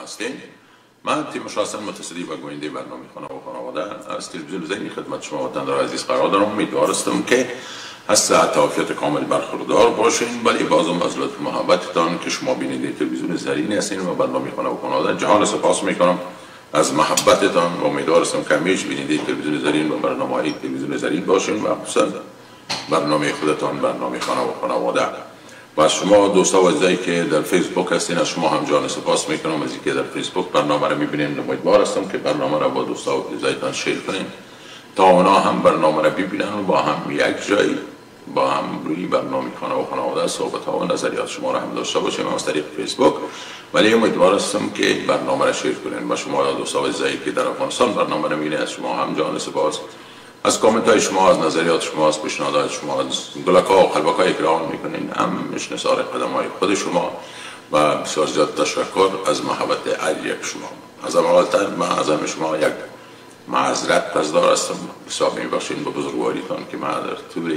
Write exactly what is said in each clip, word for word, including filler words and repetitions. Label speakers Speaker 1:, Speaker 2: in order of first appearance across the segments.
Speaker 1: هستیم. من تیموش حسن متصدی و گوینده برنامه خانه و خانواده از تلویزیون زنی خدمت شما وطن‌دار عزیز قرار دارم. امیدوارم که از صحت و عافیت کامل برخوردار باشین، ولی بازم از لطف محبتتان که شما بیننده تلویزیون زرین هستین و برنامه خانه و خانواده جهان سپاس میکنم از محبتتان و امیدوارم که همیشه بیننده تلویزیون زرین و برنامه‌های تلویزیون زرین باشین و خصوصا برنامه خودتان، برنامه خانه و خانواده. و از شما دوستا و عزیزایی که در فیسبوک هستین، از شما هم جان سپاس میکنم از اینکه در فیسبوک برنامه رو میبینین. امیدوار هستم که برنامه رو با دوستا و عزیزایتان شیر کنین تا اونا هم برنامه رو ببینن و با هم یک جایی با هم روی برنامه خانه و خانواده صحبت ها و نظریات شما رو هم داشته باشیم از طریق فیسبوک. ولی امیدوار هستم که برنامه رو شیر کنین. و شما دوستا و عزیزایی که در افغانستان برنامه رو میبینین، از شما هم جان سپاس از کامنت های شما، از نظریات شما، از پیشنهادات شما، از گلک‌ها و قلبک‌هایی که راه میکنین. هم نثار قدم های خود شما و بسیار زیاد تشکر از محبت هر یک شما. از اولتر من از همه شما یک معذرت پذیر هستم. حساب میبخشین به بزرگواریتان که من در طول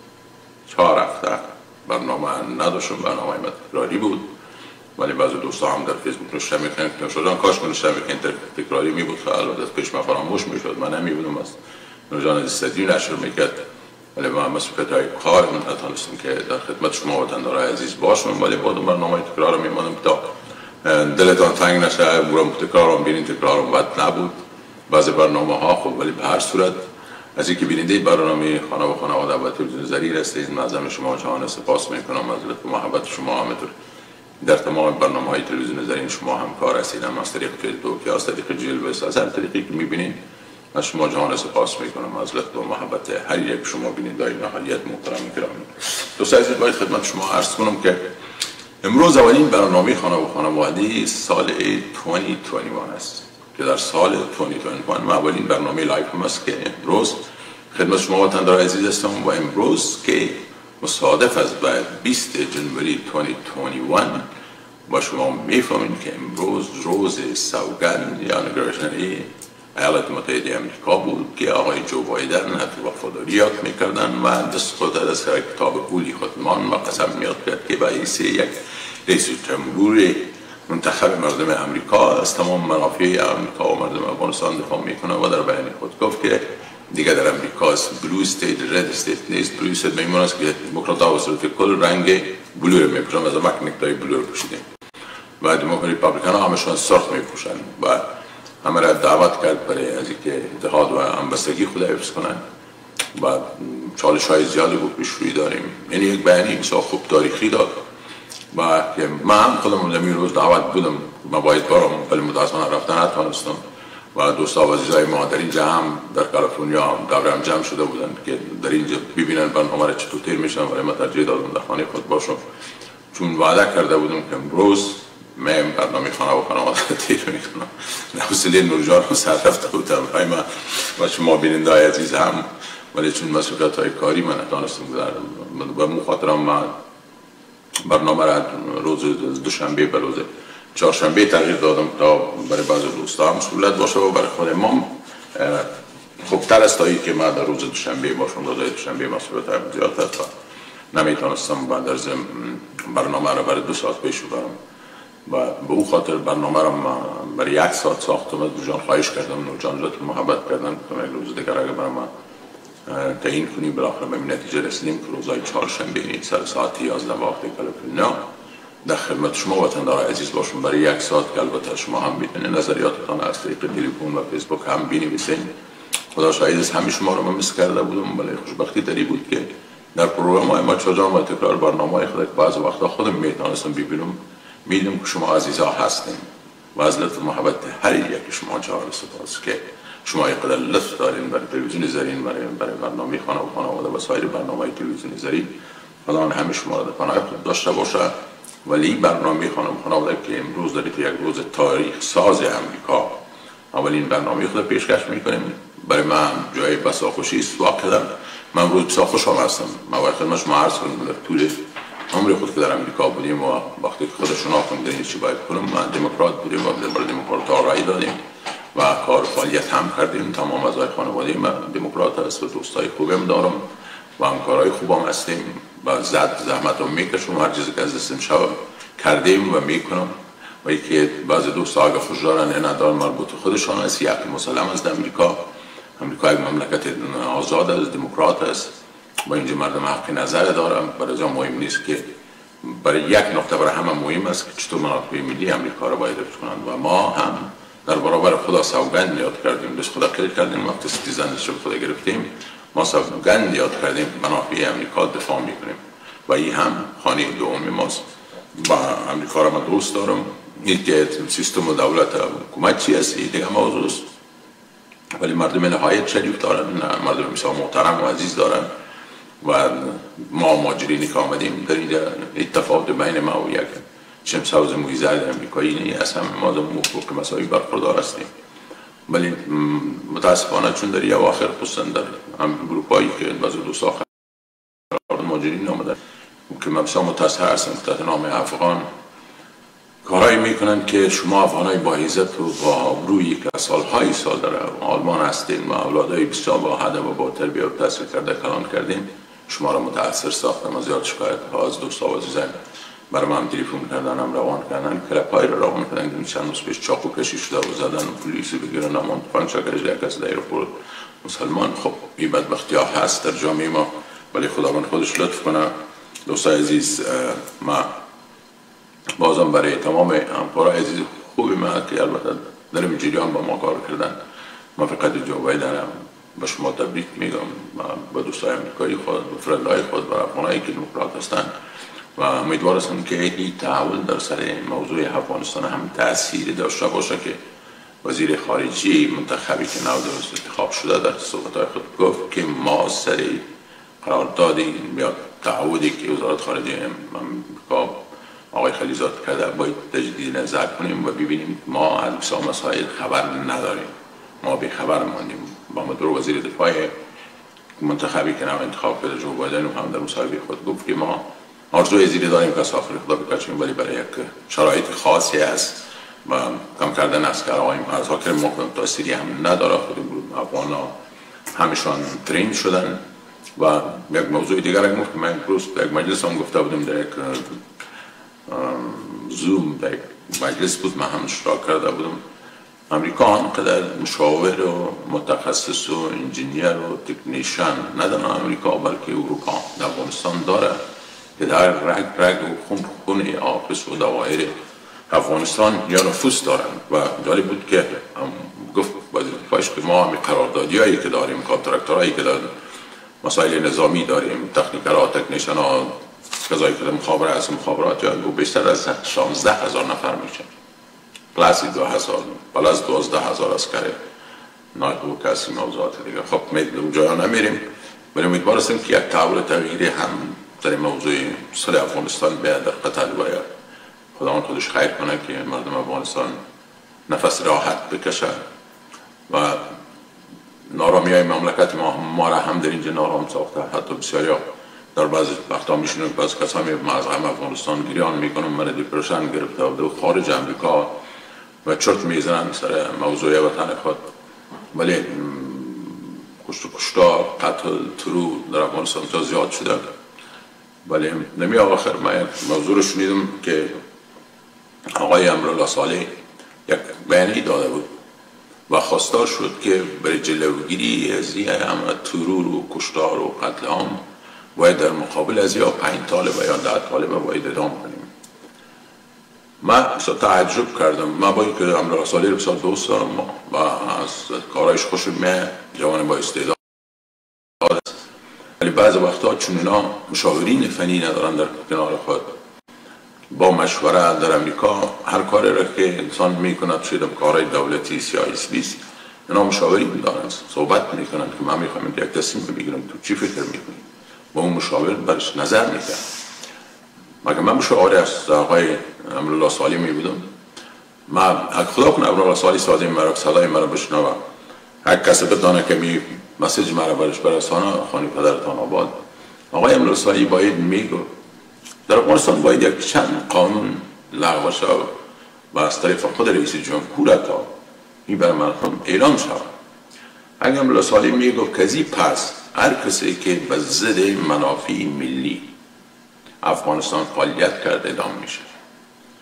Speaker 1: چهار هفته برنامه نداشتم. برنامه من تکراری بود، ولی بعضی دوستا هم در فیسبوک نوشته میکنن که نوشتن کاش که نوشته میکنن تکراری میبود که البته پیش من فراموش میشد. من نمیبودم از نوجان استادیو نشر میکرد، ولی با مسئولیت های کار من نتونستم که در خدمت شما وطن‌دار عزیز باشم. ولی بعد برنامه تکرار میمانم تا دلتان تنگ نشه. برام تکرارم بینین، تکرارم بد نبود بعضی برنامه ها خوب، ولی به هر صورت از اینکه بیننده برنامه خانه و خانواده و تلویزیون زرین هستید من از همه شما جان سپاس میکنم. از لطف و محبت شما همینطور در تمام برنامه های تلویزیون زرین شما همکار هستید، هم از طریق فیسبوک یا از طریق جلوه، از هر طریقی که میبینین از شما جان سپاس میکنم. از لطف و محبت هر یک شما بینندگان نهایت محترم گرامی. دوستان عزیز، باید خدمت شما عرض کنم که امروز اولین برنامه خانه و خانواده سال دو هزار و بیست و یک است که در سال دو هزار و بیست و یک ما اولین برنامه لایو هم است که امروز خدمت شما وطن‌دار عزیز هستم. و امروز که مصادف است با بیست جنوری دو هزار و بیست و یک با شما میفهمید که امروز روز سوگند یا نگرشنری ایالات متحده امریکا بود که آقای جو بایدن حتی وفاداری یاد میکردن و دست خود از کتاب قولی خودمان و قسم میاد کرد که به حیث یک رئیس جمهور منتخب مردم امریکا از تمام منافع امریکا و مردم افغانستان دفاع میکنه. و در بیان خود گفت که دیگه در امریکا بلو استیت رد استیت نیست. بلو استیت میمونه است که دموکرات ها و صورت کل رنگ بلو رو میپوشن، از مک نکتای بلو رو پوشیدن و دموکرات ریپابلیکان ها همشون سرخ میپوشن. و همه را دعوت کرد برای از اینکه اتحاد و همبستگی خود حفظ کنن و چالش های زیادی بود پیش روی داریم. یعنی یک بیانی بسیار خوب تاریخی داد و من هم خودم در این روز دعوت بودم. من باید برم ولی متاسفانه رفتن نتوانستم و دوستا و عزیزای ما در اینجا هم در کالیفرنیا هم دور هم جمع شده بودن که در اینجا ببینن برنامه را چطور تیر میشن، ولی من ترجیح دادم در خانه خود باشم چون وعده کرده بودم که امروز من برنامه خانه و خانواده تیر میکنم. حوصله نورجان رو سر رفته بودم من و شما بیننده عزیز هم، ولی چون مسئولیت های کاری من نتوانستم بذارم و مخاطرم من برنامه را روز دوشنبه به روز چهارشنبه تغییر دادم تا برای بعض دوستا هم سهولت باشه و برای خود ما خوبتر است تا اینکه من در روز دوشنبه باشم. روز دوشنبه مسئولیت های زیاد است و نمیتونستم بعد از برنامه را برای دو ساعت پیش برم و به او خاطر برنامه را برای یک ساعت ساختم. از نورجان خواهش کردم، نورجان لطف محبت کردن که یک روز دیگر اگر برای من تعیین کنی. بالاخره به نتیجه رسیدیم که روزهای چهارشنبه سر ساعت یازده وقت کالیفرنیا در خدمت شما وطن‌دار عزیز باشم برای یک ساعت که البته شما هم میتونید نظریاتتان از طریق تلفن و فیسبوک هم بنویسین. خدا شاهد است همه شما رو من مس کرده بودم، ولی خوشبختی داری بود که در پروگرام های ما چجا و تکرار برنامه های خود بعض وقتا خودم میتونستم ببینم میدونم که شما عزیزا هستین و از لطف محبت هر یک شما جان سپاس که شما اینقدر لطف دارین برای تلویزیون زرین، برای برای برنامه خانه و خانواده و سایر برنامه تلویزیون زرین. خدا همه شما را در پناه خود داشته باشه. ولی برنامه خانه و خانواده که امروز دارید یک روز تاریخ ساز امریکا اولین برنامه خود پیشکش میکنیم. برای من جای بسا خوشی است. واقعا من امروز بسا خوشحال هستم. من وقتی خدمت شما عرض کنم در طول عمر خود که در امریکا بودیم و وقتی که خود شناختم در این چی باید کنم، من دموکرات بودیم و برای دموکرات ها رای دادیم و کار فعالیت هم کردیم. تمام اعضای خانواده من دموکرات هست و دوستای خوبم دارم و همکارای خوبم هستیم و زد زحمت رو میکشم. هر چیزی که از دستم شود کردیم و میکنم و یکی بعض دوست آگه خوش دارن این ادار مربوط خودشان است، یک مسلم است امریکا. امریکا یک مملکت آزاد است، دموکرات است و اینجا مردم حق نظر دارن. برای از مهم نیست که برای یک نقطه برای همه مهم است که چطور منافع ملی امریکا را باید حفظ کنند و ما هم در برابر خدا سوگند یاد کردیم، بس خدا قیل کردیم وقتی سیتیزنشپ خدا گرفتیم، ما سوگند یاد کردیم منافع امریکا دفاع میکنیم و این هم خانه دوم ماست. با امریکا را من دوست دارم. این که سیستم و دولت و حکومت چی است این دیگه موضوع است، ولی مردم نهایت شریف دارن، مردم بسیار محترم و عزیز دارن و ما ماجرینی که آمدیم در اینجا اتفاق بین ما و یک شمسوز مویزرد امریکایی نیست، اصلا ما در حقوق مساوی برخوردار هستیم. ولی متاسفانه چون در یه اواخر خصوصا در اروپایی که بعضی دوست آخر ماجرین آمدن که من بسیار متاسف هستم تحت نام افغان کارهایی میکنن که شما افغانای با عزت و با روی که سالهای سال در آلمان هستین و اولادای بسیار با هدف و با تربیه و تحصیل کرده کلان کردین، شما را متاثر ساختم. از زیاد شکایت ها از دوست عزیزان برای من تلفن کردن، هم روان کردن، کلپای را روان کردن که چند روز پیش چاقو کشی شده و زدن و پلیسی بگیرن امان فنگ شکرش یک کس در ایرپورت مسلمان. خب این بدبختی ها هست در جامعه ما، ولی خداوند خودش لطف کنه. دوستای عزیز، ما بازم برای تمام همکارای عزیز خوبی ما که البته در این جریان با ما کار کردن، ما فقط جو بایدن به شما تبریک میگم با دوستای امریکایی خود، با فرندهای خود، با افغانایی که دموکرات هستند و امیدوار هستم که این تحول در سر موضوع افغانستان هم تأثیری داشته باشه که وزیر خارجی منتخبی که نو درست انتخاب شده در صحبتهای خود گفت که ما سر قراردادی یا تعهدی که وزارت خارجه امریکا آقای خلیزاد کرده باید تجدید نظر کنیم و ببینیم ما از بسیار مسائل خبر نداریم، ما بی خبر ماندیم. با مدور وزیر دفاع منتخبی که نو انتخاب کرده جو بایدن هم در مصاحبه خود گفت که ما آرزوی زیری داریم که سافر خدا بکشیم، ولی برای یک شرایط خاصی است و کم کردن اسکرهای از حاکر محکم تاثیری هم نداره. خود افغان ها همشان ترین شدن و یک موضوع دیگر که من امروز در یک مجلس هم گفته بودم، در یک زوم در یک مجلس بود، من هم اشتراک کرده بودم. امریکا آنقدر مشاور و متخصص و انجینیر و تکنیشن ندارن امریکا بلکه اروپا در افغانستان داره که در رگ رگ و خون خون آفس و دوایر افغانستان یا نفوس دارن. و جالب بود که گفت وزیر دفاعش که ما همی قراردادی هایی که داریم، کانترکتر هایی که داریم، مسائل نظامی داریم، تکنیکر ها، تکنیشن ها، کذایی که مخابره از مخابرات یا بیشتر از شانزده هزار نفر میشه، پلاسی دو هزار پلاس دوازده هزار اسکر نایب و کسی موضوعات دیگه. خب میدونم جایا نمیریم، ولی امیدوار هستیم که یک تحول تغییری هم در موضوع صلح افغانستان به در قطر باید خداوند خودش خیر کنه که مردم افغانستان نفس راحت بکشن و نارامی های مملکت ما ما را هم در اینجا نارام ساخته. حتی بسیاری در بعض وقتا میشونیم بعض کسا می از غم افغانستان گریان میکنم، من دیپرشن گرفته و خارج امریکا و چرت میزنن سر موضوع وطن خود، ولی کشت و کشتار، قتل، ترور در افغانستان تا زیاد شده. ولی نمی آخر من یک موضوع رو شنیدم که آقای امرالله صالح یک بیانیه داده بود و خواستار شد که برای جلوگیری از این همه ترور و کشتار و قتل عام باید در مقابل از یا پنج طالب یا ده طالب باید ادام کنیم. من تعجب کردم، من با اینکه امرالله صالح رو بسیار دوست دارم و از کارایش خوشم میاد، جوان با استعداد است، ولی بعض وقتا چون اینا مشاورین فنی ندارن در کنار خود با مشوره در امریکا هر کاری را که انسان میکند شده کارهای دولتی سیاسی است، اینا مشاوری دارن، صحبت میکنن که من میخوام یک تصمیم بگیرم، تو چی فکر میکنی؟ با اون مشاور برش نظر میکنم. مگه من مشاوره از آقای امرالله صالح میبودم؟ من خدا کنه امرالله صالح سازیم مرا صدای مرا بشنوه، هر کسی بدانه که می مسیج مرا برش برسانه خانه پدرتان آباد. آقای امرالله صالح باید میگو در افغانستان باید یک چند قانون لغو شود و از طریق خود رئیس جمهور تا این بر مردم اعلام شود. اگر امرالله صالح میگو کزی پس هر کسی که به ضد منافع ملی افغانستان فعالیت کرده ادام میشه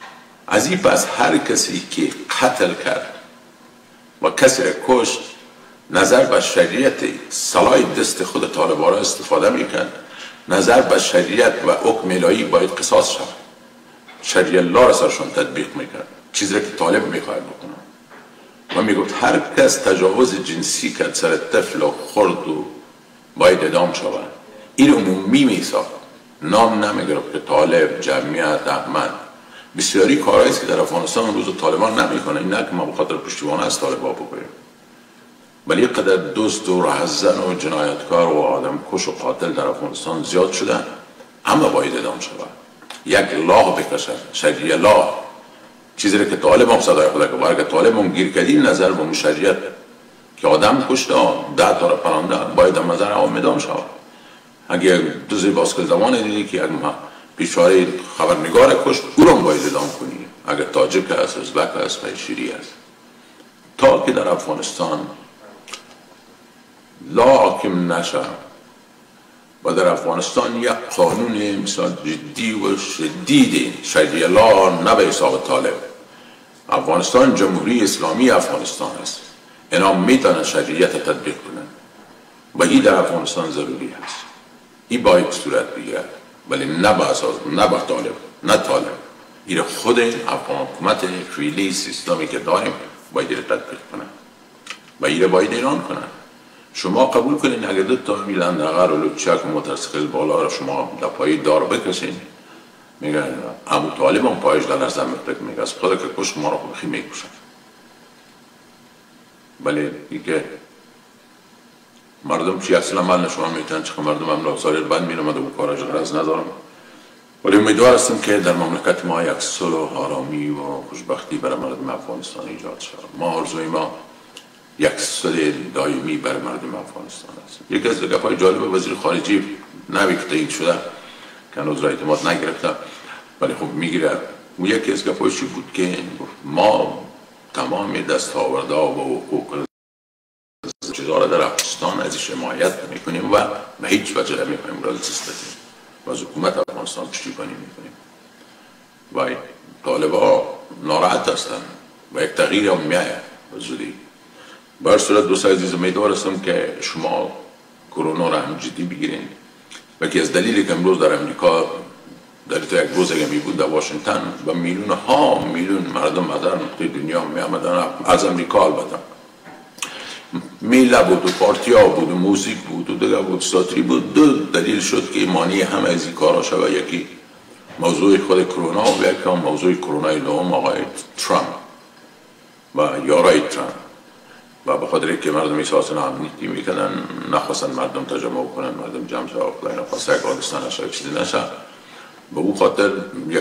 Speaker 1: از این پس هر کسی که قتل کرد و کسی را کشت نظر به شریعت سلاح دست خود طالبان را استفاده میکرد، نظر به شریعت و حکم الهی باید قصاص شود، شریعت الله را سرشان تطبیق میکرد، چیزی را که طالب میخواهد بکنه و میگفت هر کس تجاوز جنسی کرد سر طفل و خرد و باید اعدام شود. این عمومی میساخت، نام نمیگرفت که طالب، جمعیت، احمد. بسیاری کارهایی که در افغانستان روز طالبان نمیکنه، این نه که ما بخاطر پشتیبانی از طالبان بکنیم، ولی یک قدر دوست و رهزن و جنایتکار و آدم کش و قاتل در افغانستان زیاد شدن، اما باید اعدام شود، یک لاه بکشن، شریعه لاه، چیزی را که طالب هم صدای خدا که برای که طالب هم گیر کردی نظر به مشریعت که آدم کشته ده تا را پرانده باید هم نظر عوام اعدام شود. اگه دوزی باسکل زمان دیدی که یک پیشواره خبرنگار کشت او را باید اعدام کنی، اگر تاجک است، ازبک است و شیری است. تا که در افغانستان لا حاکم نشه و در افغانستان یک قانون مثال جدی و شدید شریعه لا نه به حساب طالب، افغانستان جمهوری اسلامی افغانستان است، اینا میتونن شریعت تطبیق کنن و این در افغانستان ضروری است. این باید صورت بگیرد، ولی نه به اساس نه به طالب، نه طالب، این خود افغان حکومت فعلی سیستمی که داریم باید این تطبیق کنن و این باید اعلان کنن. شما قبول کنین اگر دو تا میلند اگر و لوچک و موتورسیکل بالا را شما در پای دار بکشین، میگن ابو طالب هم پایش در نظر میگه میگه از خدا که کشت ما را خیلی میکشن. ولی دیگه مردم چی اصلا عمل نشون میتونن، چه مردم هم لازاری بند مینامد و کاراج غرض ندارم، ولی امیدوار هستم که در مملکت ما یک صلح و آرامی و خوشبختی برای مردم افغانستان ایجاد شود. ما آرزوی ما یک صلح دائمی برای مردم افغانستان است. یکی از گپ‌های جالب وزیر خارجه نوی که تایید شده که هنوز را اعتماد نگرفته ولی خب میگیره، اون یکی از گپ‌هایش بود که ما تمام دستاوردها و حقوق چیزها را در افغانستان ازش حمایت میکنیم و به هیچ وجه نمیخوایم را دست بدیم و از حکومت افغانستان پشتیبانی میکنیم و طالبا ناراحت هستند و یک تغییر هم میآید زودی. به هر صورت دوست عزیز امیدوار هستم که شما کرونا را هم جدی بگیرین و که از دلیلی که امروز در امریکا در تا یک روز اگه می بود در واشنگتن و میلیون ها میلیون مردم از هر نقطه دنیا می آمدن، از امریکا البته، میله بود و پارتی ها بود و موزیک بود و دیگه بود ساتری بود. دو دلیل شد که مانی همه از این کارا شد، یکی موضوع خود کرونا و یکی هم موضوع کرونا دوم آقای ترامپ و یارای ترامپ و به خاطر که مردم احساس ناامنی میکنن نخواستن مردم تجمع کنن، مردم جمع شد و نخواست یک حادثه نشه چیزی نشه. به اون خاطر یک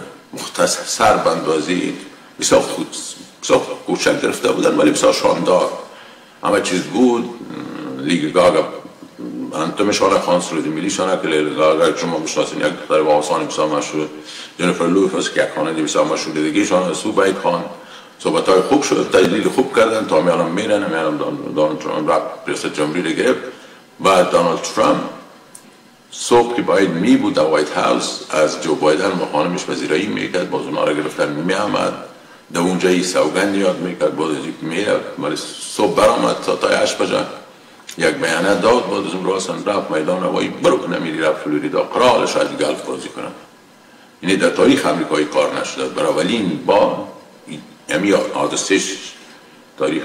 Speaker 1: مختصر بندبازی بسیار خود بسیار کوچک گرفته بودن ولی بسیار شاندار همه چیز بود. لیگ گاگا انتمشان خانسرودی میلیشانه که لیگ گاگا شما بشناسین یک دختر با آسانی بسیار مشهور جنیفر لوپز که یک خانه بسیار مشهور دیگهشان سو باید خان صحبت های خوب شد، تجلیل خوب کردن تا میانم میرن میانم دانالد ترامپ رفت ریاست جمهوری رو گرفت و دانالد ترامپ صبح که باید می بود در وایت هاوس از جو بایدن و خانمش پذیرایی میکرد، باز اونا رو گرفتن میامد در اونجا ای سوگند یاد میکرد، باز از یک میرفت ولی صبح برآمد تا تا هشت بجه یک بیانیه داد، باز از اون رو اصلا رفت میدان هوایی برو نمیری رفت فلوریدا قرار شاید گلف بازی کنن. یعنی در تاریخ امریکایی کار نشده. برای اولین با امی حادثش تاریخ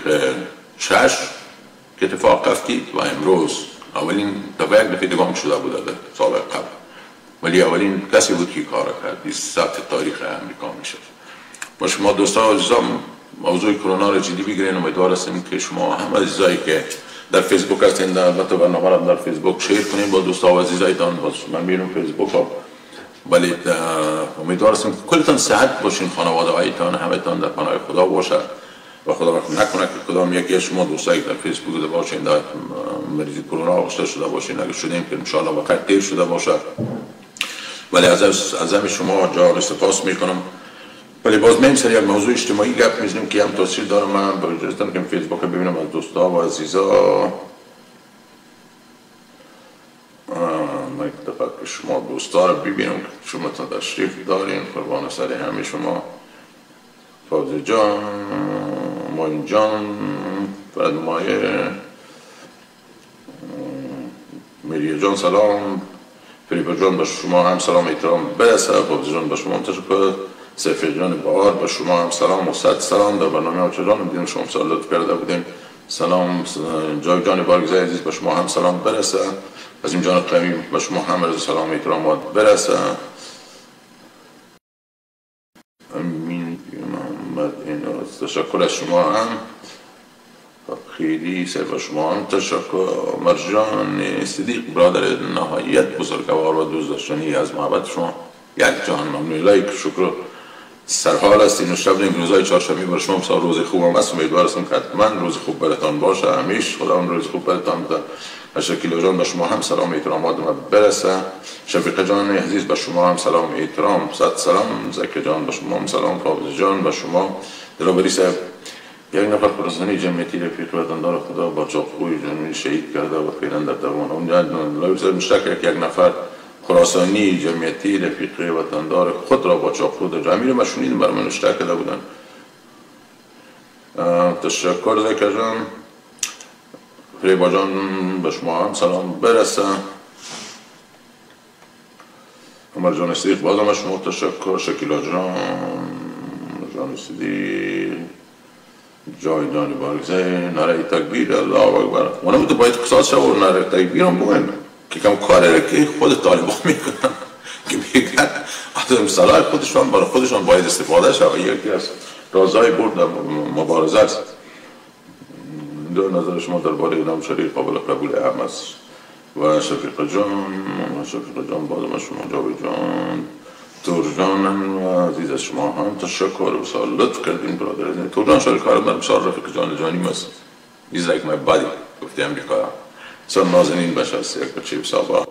Speaker 1: شش که اتفاق افتید و امروز اولین دفعه یک دفعه دگام شده بود در سال قبل، ولی اولین کسی بود که کار کرد. این سطح تاریخ امریکا میشه. با شما دوستان و عزیزان موضوع کرونا رو جدی بگیرین. امیدوار هستیم که شما همه عزیزایی که در فیسبوک هستین البته برنامه رو در فیسبوک شیر کنین با دوستا و عزیزایتان. باز من میرم فیسبوک ها، ولی امیدوار هستیم که کلتان صحت باشین، خانواده هایتان همه تان در پناه خدا باشد و خدا نکنه که کدام یکی شما دوستایی در فیسبوک داشته باشین در مریضی کرونا آغشته شده باشین، اگر شدیم که انشاءالله وقت دیر شده باشد. ولی از از شما جان سپاس میکنم. ولی باز من سر یک موضوع اجتماعی گپ میزنیم که هم تاثیر داره. من با اجازهتون که فیسبوک ببینم از دوستا و عزیزا من یک دفعه که شما دوستا رو ببینم که شما تا تشریف دارین، قربان سر همه شما فوزی جان، موین جان، فرد مایه، میریه جان سلام، فریبا جان به شما هم سلام احترام برسه. فوزی جان به شما هم تشکر. سفیر جان بهار به شما هم سلام و صد سلام. در برنامه آچه جان دیدیم شما سلام لطف کرده بودیم. سلام. جای جان بارگزای عزیز به شما هم سلام برسه. از این جان قوی به شما هم عرض سلام احترامات برسه. امین محمد این تشکر از شما هم خیلی سر به شما هم تشکر. مرجان صدیق برادر نهایت بزرگوار و دوست داشتنی از محبت شما یک جان ممنون. لایک شکر سرحال هستین و شب این روزهای چهارشنبه برای شما بسیار روز خوب هم است. امیدوار هستم که حتما روز خوب براتان باشه. همیشه خدا اون روز خوب براتان بده. شکیلا جان به شما هم سلام احترامات برسه. شفیق جان عزیز به شما هم سلام احترام صد سلام. زکی جان به شما هم سلام. فاوز جان به شما. دلاوری صاحب یک نفر خراسانی جمعیتی رفیق وطندار خدا با چاقوی جنوبی شهید کرده و فعلا در دوام اون دلاوری صاحب مشترک یک نفر خراسانی جمعیتی رفیق وطندار خود را با چاقو در امیر مشونین بر من اشتراک کرده بودن. تشکر زکی جان. فریبا جان به شما هم سلام برسه. عمر جان صدیق بازم به شما تشکر. شکیلا جان جان صدیق جای جانی بارگزه نره تکبیر الله اکبر. اونم تو باید قصاص شد و نره تکبیر هم بگن که کم کاره که خود طالبان میکنن که میگن آدم صلاح خودشان برای خودشان باید استفاده شد. یکی از رازهای برد در مبارزه است. دو نظر شما درباره نام شریف قابل قبول اهم است. و شفیق جان شفیق جان بازم شما جاوی جان تور جان و عزیز از شما هم تشکر بسیار لطف کردین برادر. تور جان شاید کارم در بسیار رفیق جان جانیم است. He's like my buddy گفته امریکا. بسیار نازنین بشه است. یک بچه بسیار با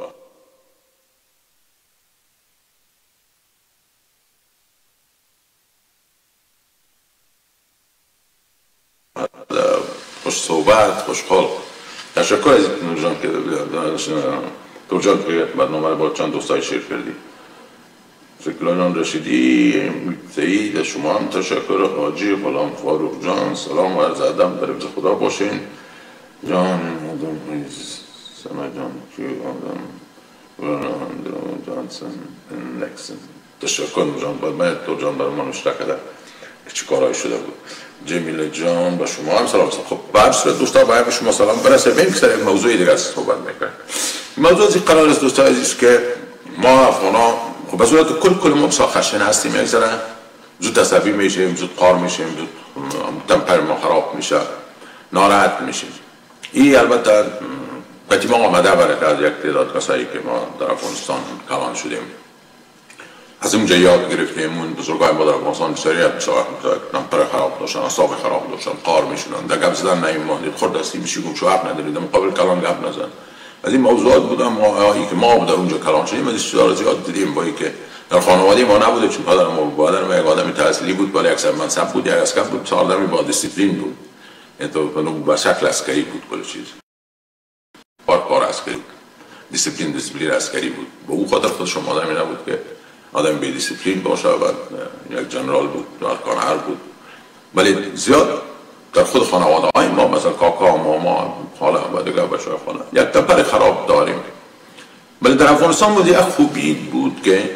Speaker 1: خوش صحبت خوش خلق. تشکر از تور جان که تور جان که برنامه با چند دوستای شیر کردی. شکیلا جان رشیدی سعید شما هم تشکر. حاجی غلام فاروق جان سلام و عرض ادب در حفظ خدا باشین. جان آدم سمه جان چی آدم وران جانسن نکسن تشکر جان باید من تور جان برای من اشتراک کرده که چی کارهایی شده بود. جمیل جان به شما هم سلام. خب بر صورت دوستا باید به شما سلام برسه. بیم که سر یک موضوعی دیگه است صحبت میکنم. موضوع از این قرار است دوستا عزیز که ما افغان ها خب به صورت کل کل ما بسیار خشن هستیم. یک ذره زود عصبی میشیم، زود قار میشیم، زود تمپر ما خراب میشه، ناراحت میشیم. این البته قطعی ما آمده برای از یک تعداد کسایی که ما در افغانستان کلان شدیم از اونجا یاد گرفتیم. اون بزرگای ما در افغانستان بسیاری تمپر خراب داشتن، اعصاب خراب داشتن، قار میشدن، در گپ زدن نمیماندید، خورد دستی میشی گم شو حق ندارید، در مقابل کلان گپ نزن. از این موضوعات بودم ما که ما در اونجا کلان شدیم. از این زیاد دیدیم با که در خانواده ما نبوده چون پدر ما مادر ما یک آدم تحصیلی بود، ولی اکثر منصب بود، یک اسکر بود، آدمی با دیسیپلین بود. یعنی تو به شکل عسکری بود کل چیز. کار کار عسکری بود. دیسیپلین دیسیپلین عسکری بود. به اون خاطر خودش آدمی نبود که آدم بی دیسیپلین باشه و یک جنرال بود، کارکنر بود. ولی زیاد در خود خانواده های ما مثلا کاکا، ماما، خاله و دیگر بچه‌های خانه یک تمپر خراب داریم. ولی در افغانستان بود یک خوبی بود که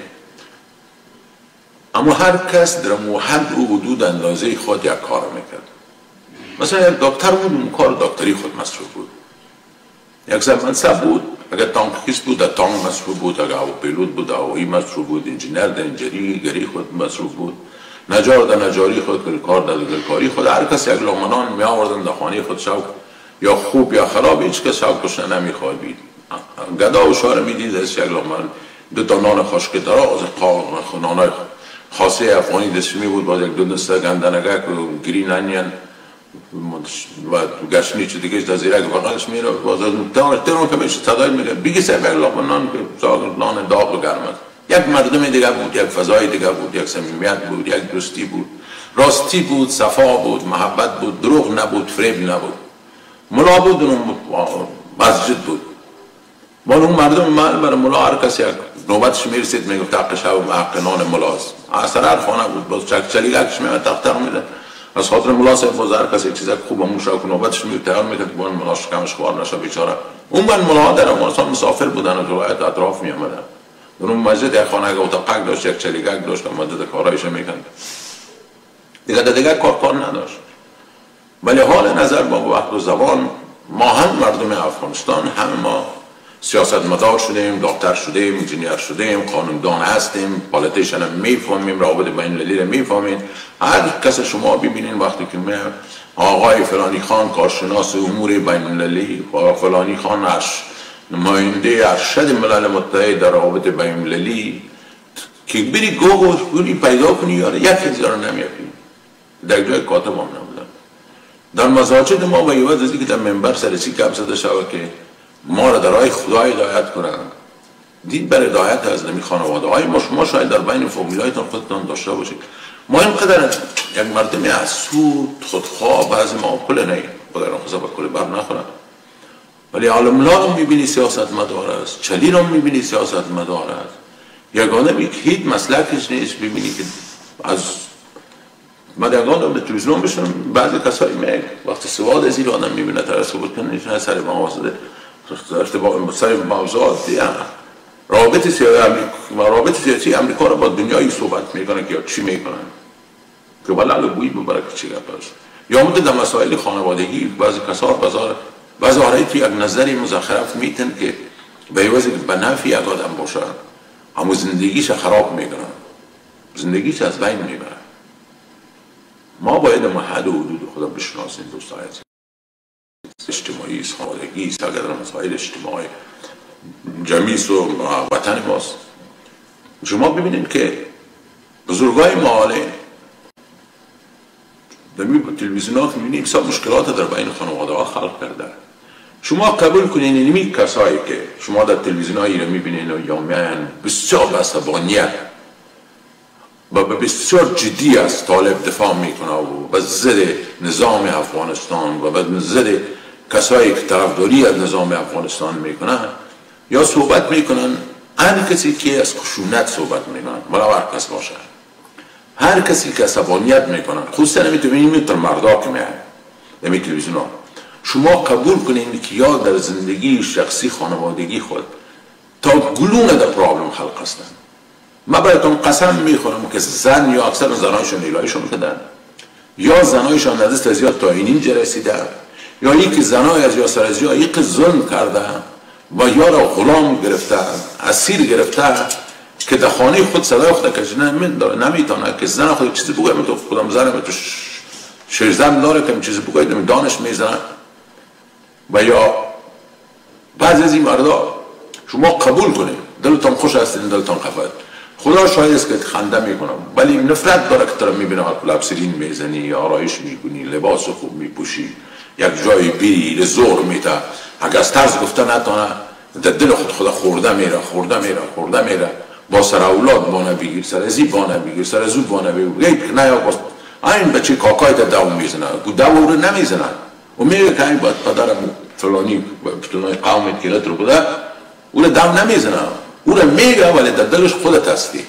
Speaker 1: اما هر کس در حد و حدود اندازه خود یک کار میکرد. مثلا یک دکتر بود اون کار دکتری خود مصروف بود. یک منصب بود اگر تانکیست بود در تانک مصروف بود، اگر هواپیلوت بود هوایی مصروف بود، انجینر در انجینری خود مصروف بود، نجار در نجاری خود، کار در گلکاری خود. هر کس یک لقمه می آوردن در خانه خود. شوق یا خوب یا خراب هیچ کس شوق کشنه نمیخوابید. گدا و شاره میدید از یک لقمه دو تا نان خشک دراز نانای خاصه افغانی دسمی بود با یک دو دسته گندنگک و گرین انین و گشنی چه دیگه در زیرک بغلش میره باز از تمام تمام که میشه صدای میگه بگی سر یک لقمه نان که نان داغ و گرم است. یک مردم دیگه بود، یک فضای دیگه بود، یک صمیمیت بود، یک دوستی بود، راستی بود، صفا بود، محبت بود، دروغ نبود، فریب نبود. ملا بود و مسجد بود. با اون مردم محل برای ملا هر کس یک نوبتش میرسید میگفت حق شب و حق نان ملاست اصلا هر خانه بود باز چک چلیگکش میاد تختر میده از خاطر ملا صاحب باز هر کسی چیزا خوب موشا که نوبتش میاد تیار میکرد که بان ملاش کمش خوار نشه بیچاره. اون من ملا در افغانستان مسافر بودن و جلویت اطراف میامدن در اون مسجد یک خانه اتاقک داشت یک چلیگک داشت و مدد کارایش میکرد دیگه دیگه کار کار نداشت. ولی حال نظر با وقت و زبان ما هم مردم افغانستان همه ما سیاستمدار شدیم، دکتر شدیم، انجینیر شدیم، قانوندان هستیم، پالیتیشن هم میفهمیم، روابط بین المللی رو میفهمیم. هر کس شما ببینین وقتی که می آقای فلانی خان کارشناس امور بین المللی و فلانی خان نماینده ارشد ملل متحد در روابط بین المللی که بری گوگل بری پیدا کنی یاره یک هزار نمیافی در جای کاتب هم نبودن. در مساجد ما به یوز ازی که در منبر سرسی کم زده شود که ما را در راه خدا هدایت کنند. دید بر هدایت از نمی خانواده های ما شما شاید در بین فامیلایتان خودتان داشته باشید. ما اینقدر یک مردمی حسود خودخواه بعضی ما پول نه خدا را خدا کل بر نخورند. ولی عالملا رو میبینی سیاست مدار است، چلی رو میبینی سیاست مدار است. یگانه بی که هیچ مسلکش نیست ببینی که از مدگان به تلویزیون بشنم بعضی کسایی میگه وقتی سواد از این آدم میبینه ترسه بود کنه نشونه سر موازده ارتباط سر موضوعات دیگه رابط سیاسی رابط سیاسی امریکا رو با دنیایی صحبت میکنه که چی میکنن که ولی بوی ببره که چی گپاست یا مدت در مسائل خانوادگی بعضی کسار بازار بعضی آرایی که یک نظری مزخرف میتن که به عوض به نفع یک آدم باشه همون زندگیش خراب میکنن زندگیش از بین میبره. ما باید حد و حدود خدا بشناسیم دوستان اجتماعی خانوادگی است اگر مسائل اجتماعی جمیس و وطن ماست. شما ببینید که بزرگای معاله در تلویزیونات میبینیم بسیار مشکلات در بین خانواده ها خلق کرده. شما قبول کنین اینمی کسایی که شما در تلویزیونایی رو میبینین و یومیان بسیار به عصبانیت و بسیار جدی از طالب دفاع میکنه و به ضد نظام افغانستان و به ضد کسایی که طرفداری از نظام افغانستان میکنن یا صحبت میکنن هر کسی که از خشونت صحبت میکنن ولی هر کس باشه هر کسی که عصبانیت میکنن خصوصا نمیتونین میتر مردا که میاد نمی تلویزیون ها شما قبول کنین که یا در زندگی شخصی خانوادگی خود تا گلون در پرابلم خلق هستن. ما براتون قسم میخورم که زن یا اکثر زنایشون ایلایشون کردن یا زنایشون ندست از یا تا اینجا رسیدن یا یکی زنای از یا سر از یا یک ظلم کردن و یا را غلام گرفتن اسیر گرفتن که در خانه خود صدای خود کشیدن نمیتونه که زن خود چیزی بگوید من تو خودم زنم تو شیرزن داره که چیزی بگوید دانش میزنن و یا بعضی از این مردا شما قبول کنید دلتان خوش هستین دلتان خفت خدا شاید است که خنده میکنم ولی نفرت داره که تو میبینم لبسرین میزنی آرایش میکنی لباس خوب میپوشی یک جایی بیری زور میده اگه از طرز گفته نتانه در دل خود خدا خورده میره خورده میره خورده میره با سر اولاد بانه بگیر سر ازی بانه بگیر سر ازو بانه بگیر نه یا باز این بچه کاکای تا دو میزنه دو رو نمیزنه و میگه که این باید پدرم فلانی فلانی قوم کلت رو بوده او رو دو نمیزنه او رو میگه ولی در دلش خودت هستی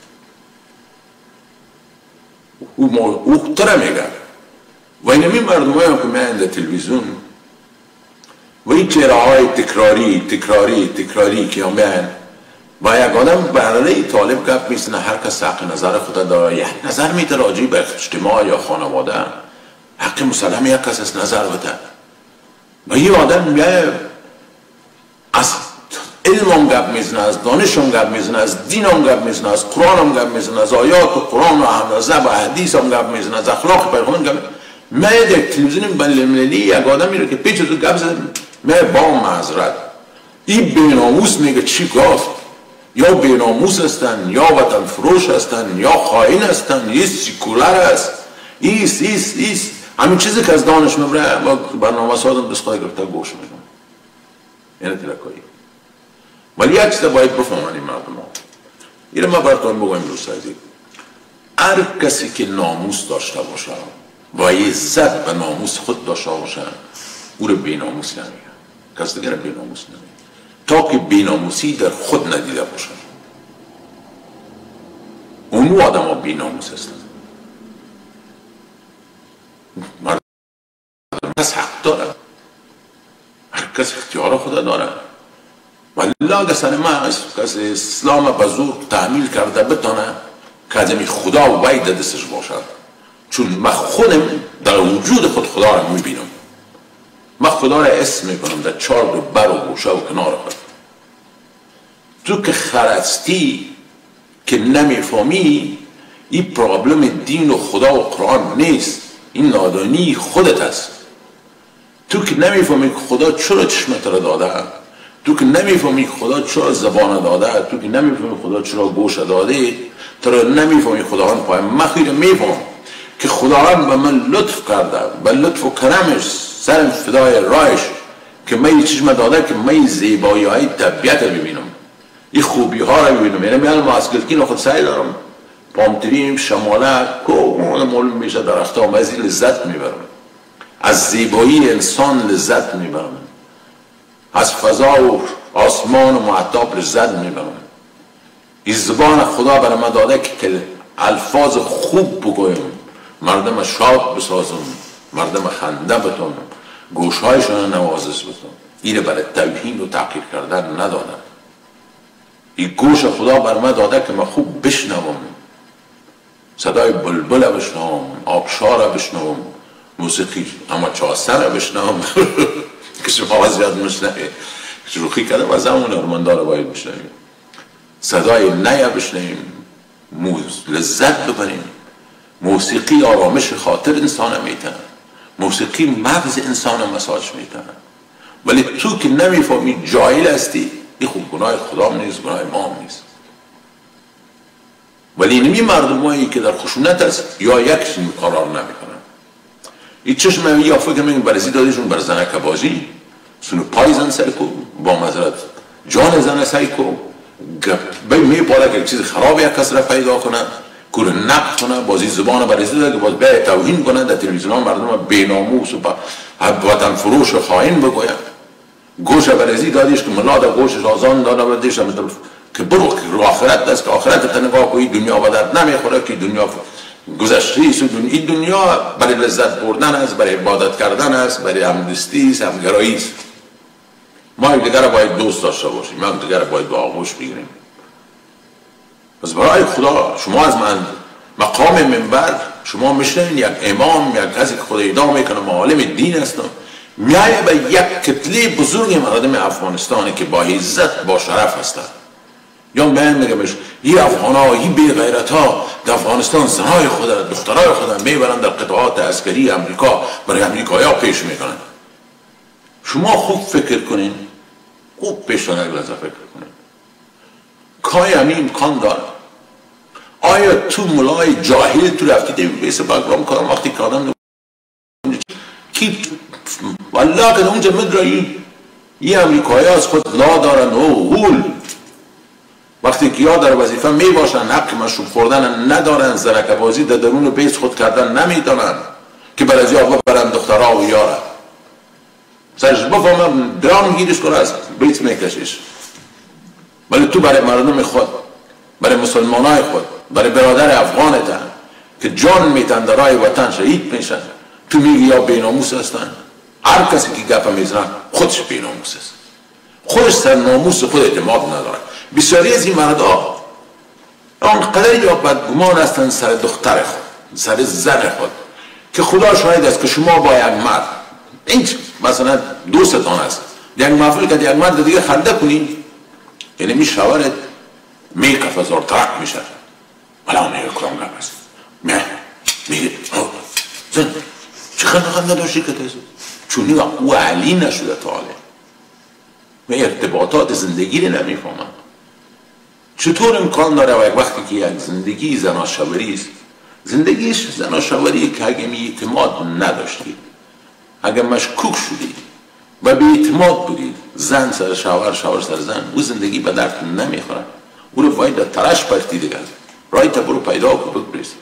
Speaker 1: او تره میگه و اینمی مردم های هم که میان در تلویزیون و این چهره های تکراری تکراری تکراری که هم میان و یک آدم برای طالب گفت میسنه هر کس حق نظر خود داره یک نظر میده راجعی به اجتماع یا خانواده حق مسلم یک کس از نظر بده و این آدم میگه از علم هم گفت میزنه از دانش هم گفت میزنه از دین هم گفت میزنه از قرآن هم گفت میزنه از آیات و قرآن و حمزه و حدیث هم گفت میزنه از اخلاق پیغمبر گفت من یک تلویزیون بین المللی یک آدم میره که پیچ تو گفت زده من با معذرت این بیناموس میگه چی گفت یا بیناموس هستن یا وطن فروش هستن یا خائن هستن یه سیکولر هست ایست ایست ایست همین چیزی که از دانش مبره و برنامه سازم دستگاه گرفته گوش میکنم یعنی تلکایی ولی یک چیزا باید بفهمن این مردم ها اینه ما براتون بگویم دوست عزیز هر کسی که ناموس داشته باشه و عزت به ناموس خود داشته باشه او رو بیناموس نمیگه کسی دیگر بیناموس نمیگه تا که بیناموسی در خود ندیده باشه اون آدم ها بی ناموس هستن. مردم کس حق داره، هر کس اختیار خدا داره. والله اگه سر ما کس اسلام بزرگ تحمیل کرده بتانه که از این خدا و وید دستش باشد، چون من خودم در وجود خود خدا را میبینم. من خدا را اسم میکنم در چار دو بر و گوشه و کنار خود. تو که خرستی که نمیفهمی، این پرابلم دین و خدا و قرآن نیست، این نادانی خودت است. تو که نمیفهمی که خدا چرا چشمت را داده، تو که نمیفهمی خدا چرا زبان داده، تو که نمیفهمی خدا چرا گوش داده، تو نمیفهمی خداوند پای مخیر میفهم که خداوند به من لطف کرده، به لطف و کرمش سرم فدای رایش که من چشم داده که من زیبایی های طبیعت رو ببینم، این خوبی ها رو ببینم. یعنی من ماسکلکین خود سعی دارم پامتریم شماله که معلوم میشه درخت ها، از این لذت میبرم، از زیبایی انسان لذت میبرم، از فضا و آسمان و معطاب لذت میبرم. این زبان خدا برای من داده که الفاظ خوب بگویم، مردم شاد بسازم، مردم خنده بتونم، گوشهایشان نوازش بتونم. اینه برای توهین و تحقیر کردن ندادن. این گوش خدا برای من داده که من خوب بشنوم، صدای بلبل بشنوم، آبشار بشنوم، موسیقی اما چاسر بشنوم که شما زیاد مشنوه شروخی کرده و زمان ارماندار باید بشنویم، صدای نیا بشنویم، لذت ببریم. موسیقی آرامش خاطر انسان میتن، موسیقی مغز انسان مساج میتن. ولی تو که نمیفهمی جاهل هستی، این خوب گناه خدا نیست، گناه ما نیست. ولی اینمی مردم هایی که در خشونت هست یا یکشون قرار نمیکنن. این چشم یا فکر میگن برزی دادیشون بر زنک بازی سونو پای زن سر کو با مذارت جان زن سعی کو بای میپاله که چیز خراب یک کس را پیدا کنه، کور نقد کنه، بازی زبان برزی داده که باز به توهین کنه، در تلویزیون مردم بیناموس و وطن فروش و خائن بگوین. گوش برزی دادیش که ملا در گوشش آزان داده و دیش هم که برو که رو آخرت دست که آخرت تا نگاه کنی دنیا به درد نمیخوره که دنیا گذشته است. این دنیا برای لذت بردن است، برای عبادت کردن است، برای همدستی است، همگرایی است. ما یک دیگر باید دوست داشته باشیم، ما یک دیگر باید با آغوش بگیریم. پس برای خدا شما از من مقام منبر شما میشنین یک امام، یک کسی که خدا ادعا میکنه معالم دین هستم، میایه به یک کتله بزرگ مردم افغانستانی که با عزت با شرف هستند، یا من میگم این افغان ها، این بی غیرت ها در افغانستان زنهای خود، دخترای خود میبرن در قطعات عسکری امریکا برای امریکایی ها پیش میکنن. شما خوب فکر کنین، خوب پیشتانه لحظه فکر کنین کای همین امکان داره. آیا تو ملای جاهل تو رفتید بیسه بگرام کارم وقتی که آدم کی والله که اونجا مدرایی این امریکایی از خود لا دارن و غول وقتی که یا در وظیفه می باشن حق مشروب خوردن ندارن، زرک بازی در درون بیس خود کردن نمیدانن که بر از یا برن دخترها و یارن سرش بفهمم درام گیرش کنه از بیت میکشش. ولی تو برای مردم خود، برای مسلمانای خود، برای برادر افغانتن که جان میتن در راه وطن شهید میشن، تو میگی یا بیناموس هستن. هر کسی که گپ میزنن خودش بیناموس است، خودش سر ناموس خود اعتماد نداره. بسیاری از این مردا آنقدر یا بدگمان هستن سر دختر خود، سر زن خود که خدا شاهد است که شما با یک مرد این مثلا دوستتان است یک محفل که یک مرد دیگه خنده کنین، یعنی می شورد می کفزار ترک میشه. ولی میگه کرام گپ است میگه میگه زن چه خنده خنده داشتی که تیزه چونی او علی نشده تا حاله من ارتباطات زندگی رو نمیفهمم. چطور امکان داره و یک وقتی که یک زندگی زناشوری است، زندگیش زناشوری که اگه می اعتماد نداشتید، اگه مشکوک شدید و به اعتماد بودید، زن سر شوهر شوهر سر زن، او زندگی به درد نمیخوره. او رو باید در ترش پرتی دیگر رای تا برو پیدا کو بگریست.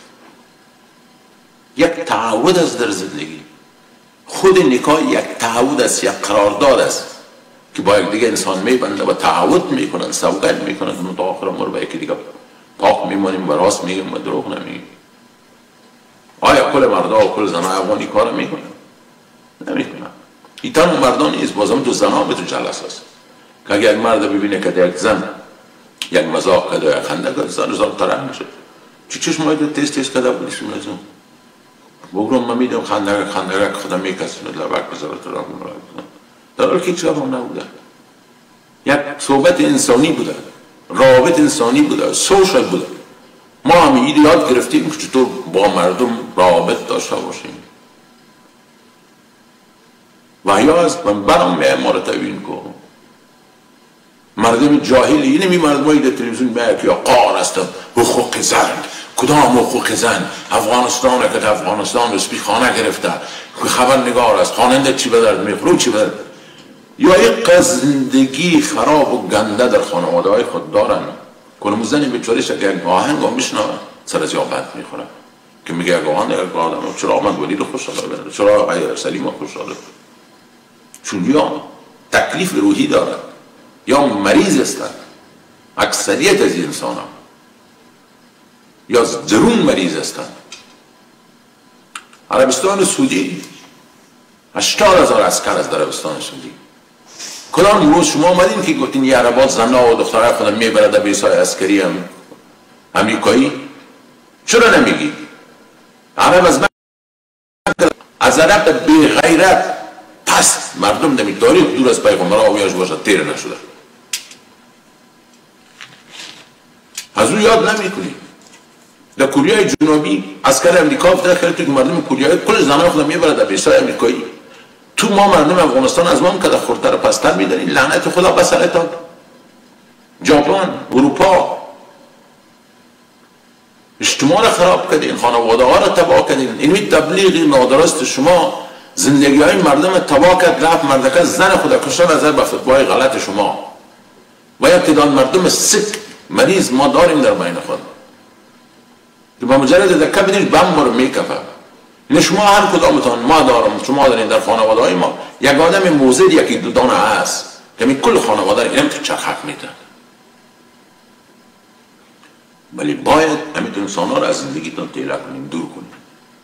Speaker 1: یک تعهد است در زندگی، خود نکاح یک تعهد است، یک قرارداد است که با یک دیگه انسان میبنده و تعهد میکنن، سوگند میکنن که تا آخر عمر با یکی دیگه پاک میمانیم و راست میگیم و دروغ نمیگیم. آیا کل مردا و کل زنای افغانی کار میکنن؟ نمیکنن. ایتان اون مردان نیست، بازم تو زنها به تو جلس هست که اگر یک مرد ببینه که یک زن یک مزاق کرده یا خنده کرده زن زن طرح میشه. چی چشمایی تو تیز تیز کرده بودی سونزم بگرم من میدم خنده خنده خدا میکسونه لبک بذاره تو را کنم در حال که چرا هم نبوده. یک صحبت انسانی بوده، رابط انسانی بوده، سوشل بوده. ما هم یاد گرفتیم که چطور با مردم رابط داشته باشیم. و یا از من برام میه ما را تبیین کن. مردم جاهلی اینمی مردمایی در تلویزیون میه که یا قار هستم حقوق زن، کدام حقوق زن؟ افغانستان که افغانستان رسمی خانه گرفته که خبرنگار است، خواننده چی به درد میخوره چی به درد. یا یک زندگی خراب و گنده در خانواده های خود دارن. کنم زنی بیچاره که یک آهنگ هم میشنوه سر از یابت میخوره که میگه یک آهنگ یک آدم چرا آمد ولید خوشحاله بره، چرا آقای سلیم خوشحاله، چون یا تکلیف روحی دارن یا مریض هستن. اکثریت از این انسان ها یا درون مریض هستن. عربستان سعودی هشتاد هزار عسکر از عربستان سعودی. کدام روز شما آمدین که گفتین یه عربات زنها و دخترها خودم میبره در بیسای عسکری هم امریکایی؟ چرا نمیگی؟ عرب از من از عرب بی غیرت پست مردم دمی تاریخ دور از پیغمبر آویاش باشد تیر نشده. از او یاد نمی کنی. در کوریای جنوبی عسکر امریکا افتاد خیلی تو که مردم کوریای کل زنها خودم میبره در بیسای امریکایی. تو ما مردم افغانستان از ما هم که در خورتر پستر میدارین. لعنت خدا بسرتان. ژاپن، اروپا اجتماع را خراب کردین، خانواده ها را تباه کردین. اینوی تبلیغ نادرست شما زندگی های مردم تباه کرد، رفت مردکه زن خدا کشتن از به فتوای غلط شما. و یک تعداد مردم سک مریض ما داریم در بین خود که با مجرد دکه بدین بم رو میکفه. این شما هر کدامتان ما دارم شما دارین در خانواده های ما یک آدم موزد یکی دو دانه هست که می کل خانواده اینم تو چرخک میده. ولی باید همین انسان ها را از زندگیتان تیله کنیم، دور کنیم.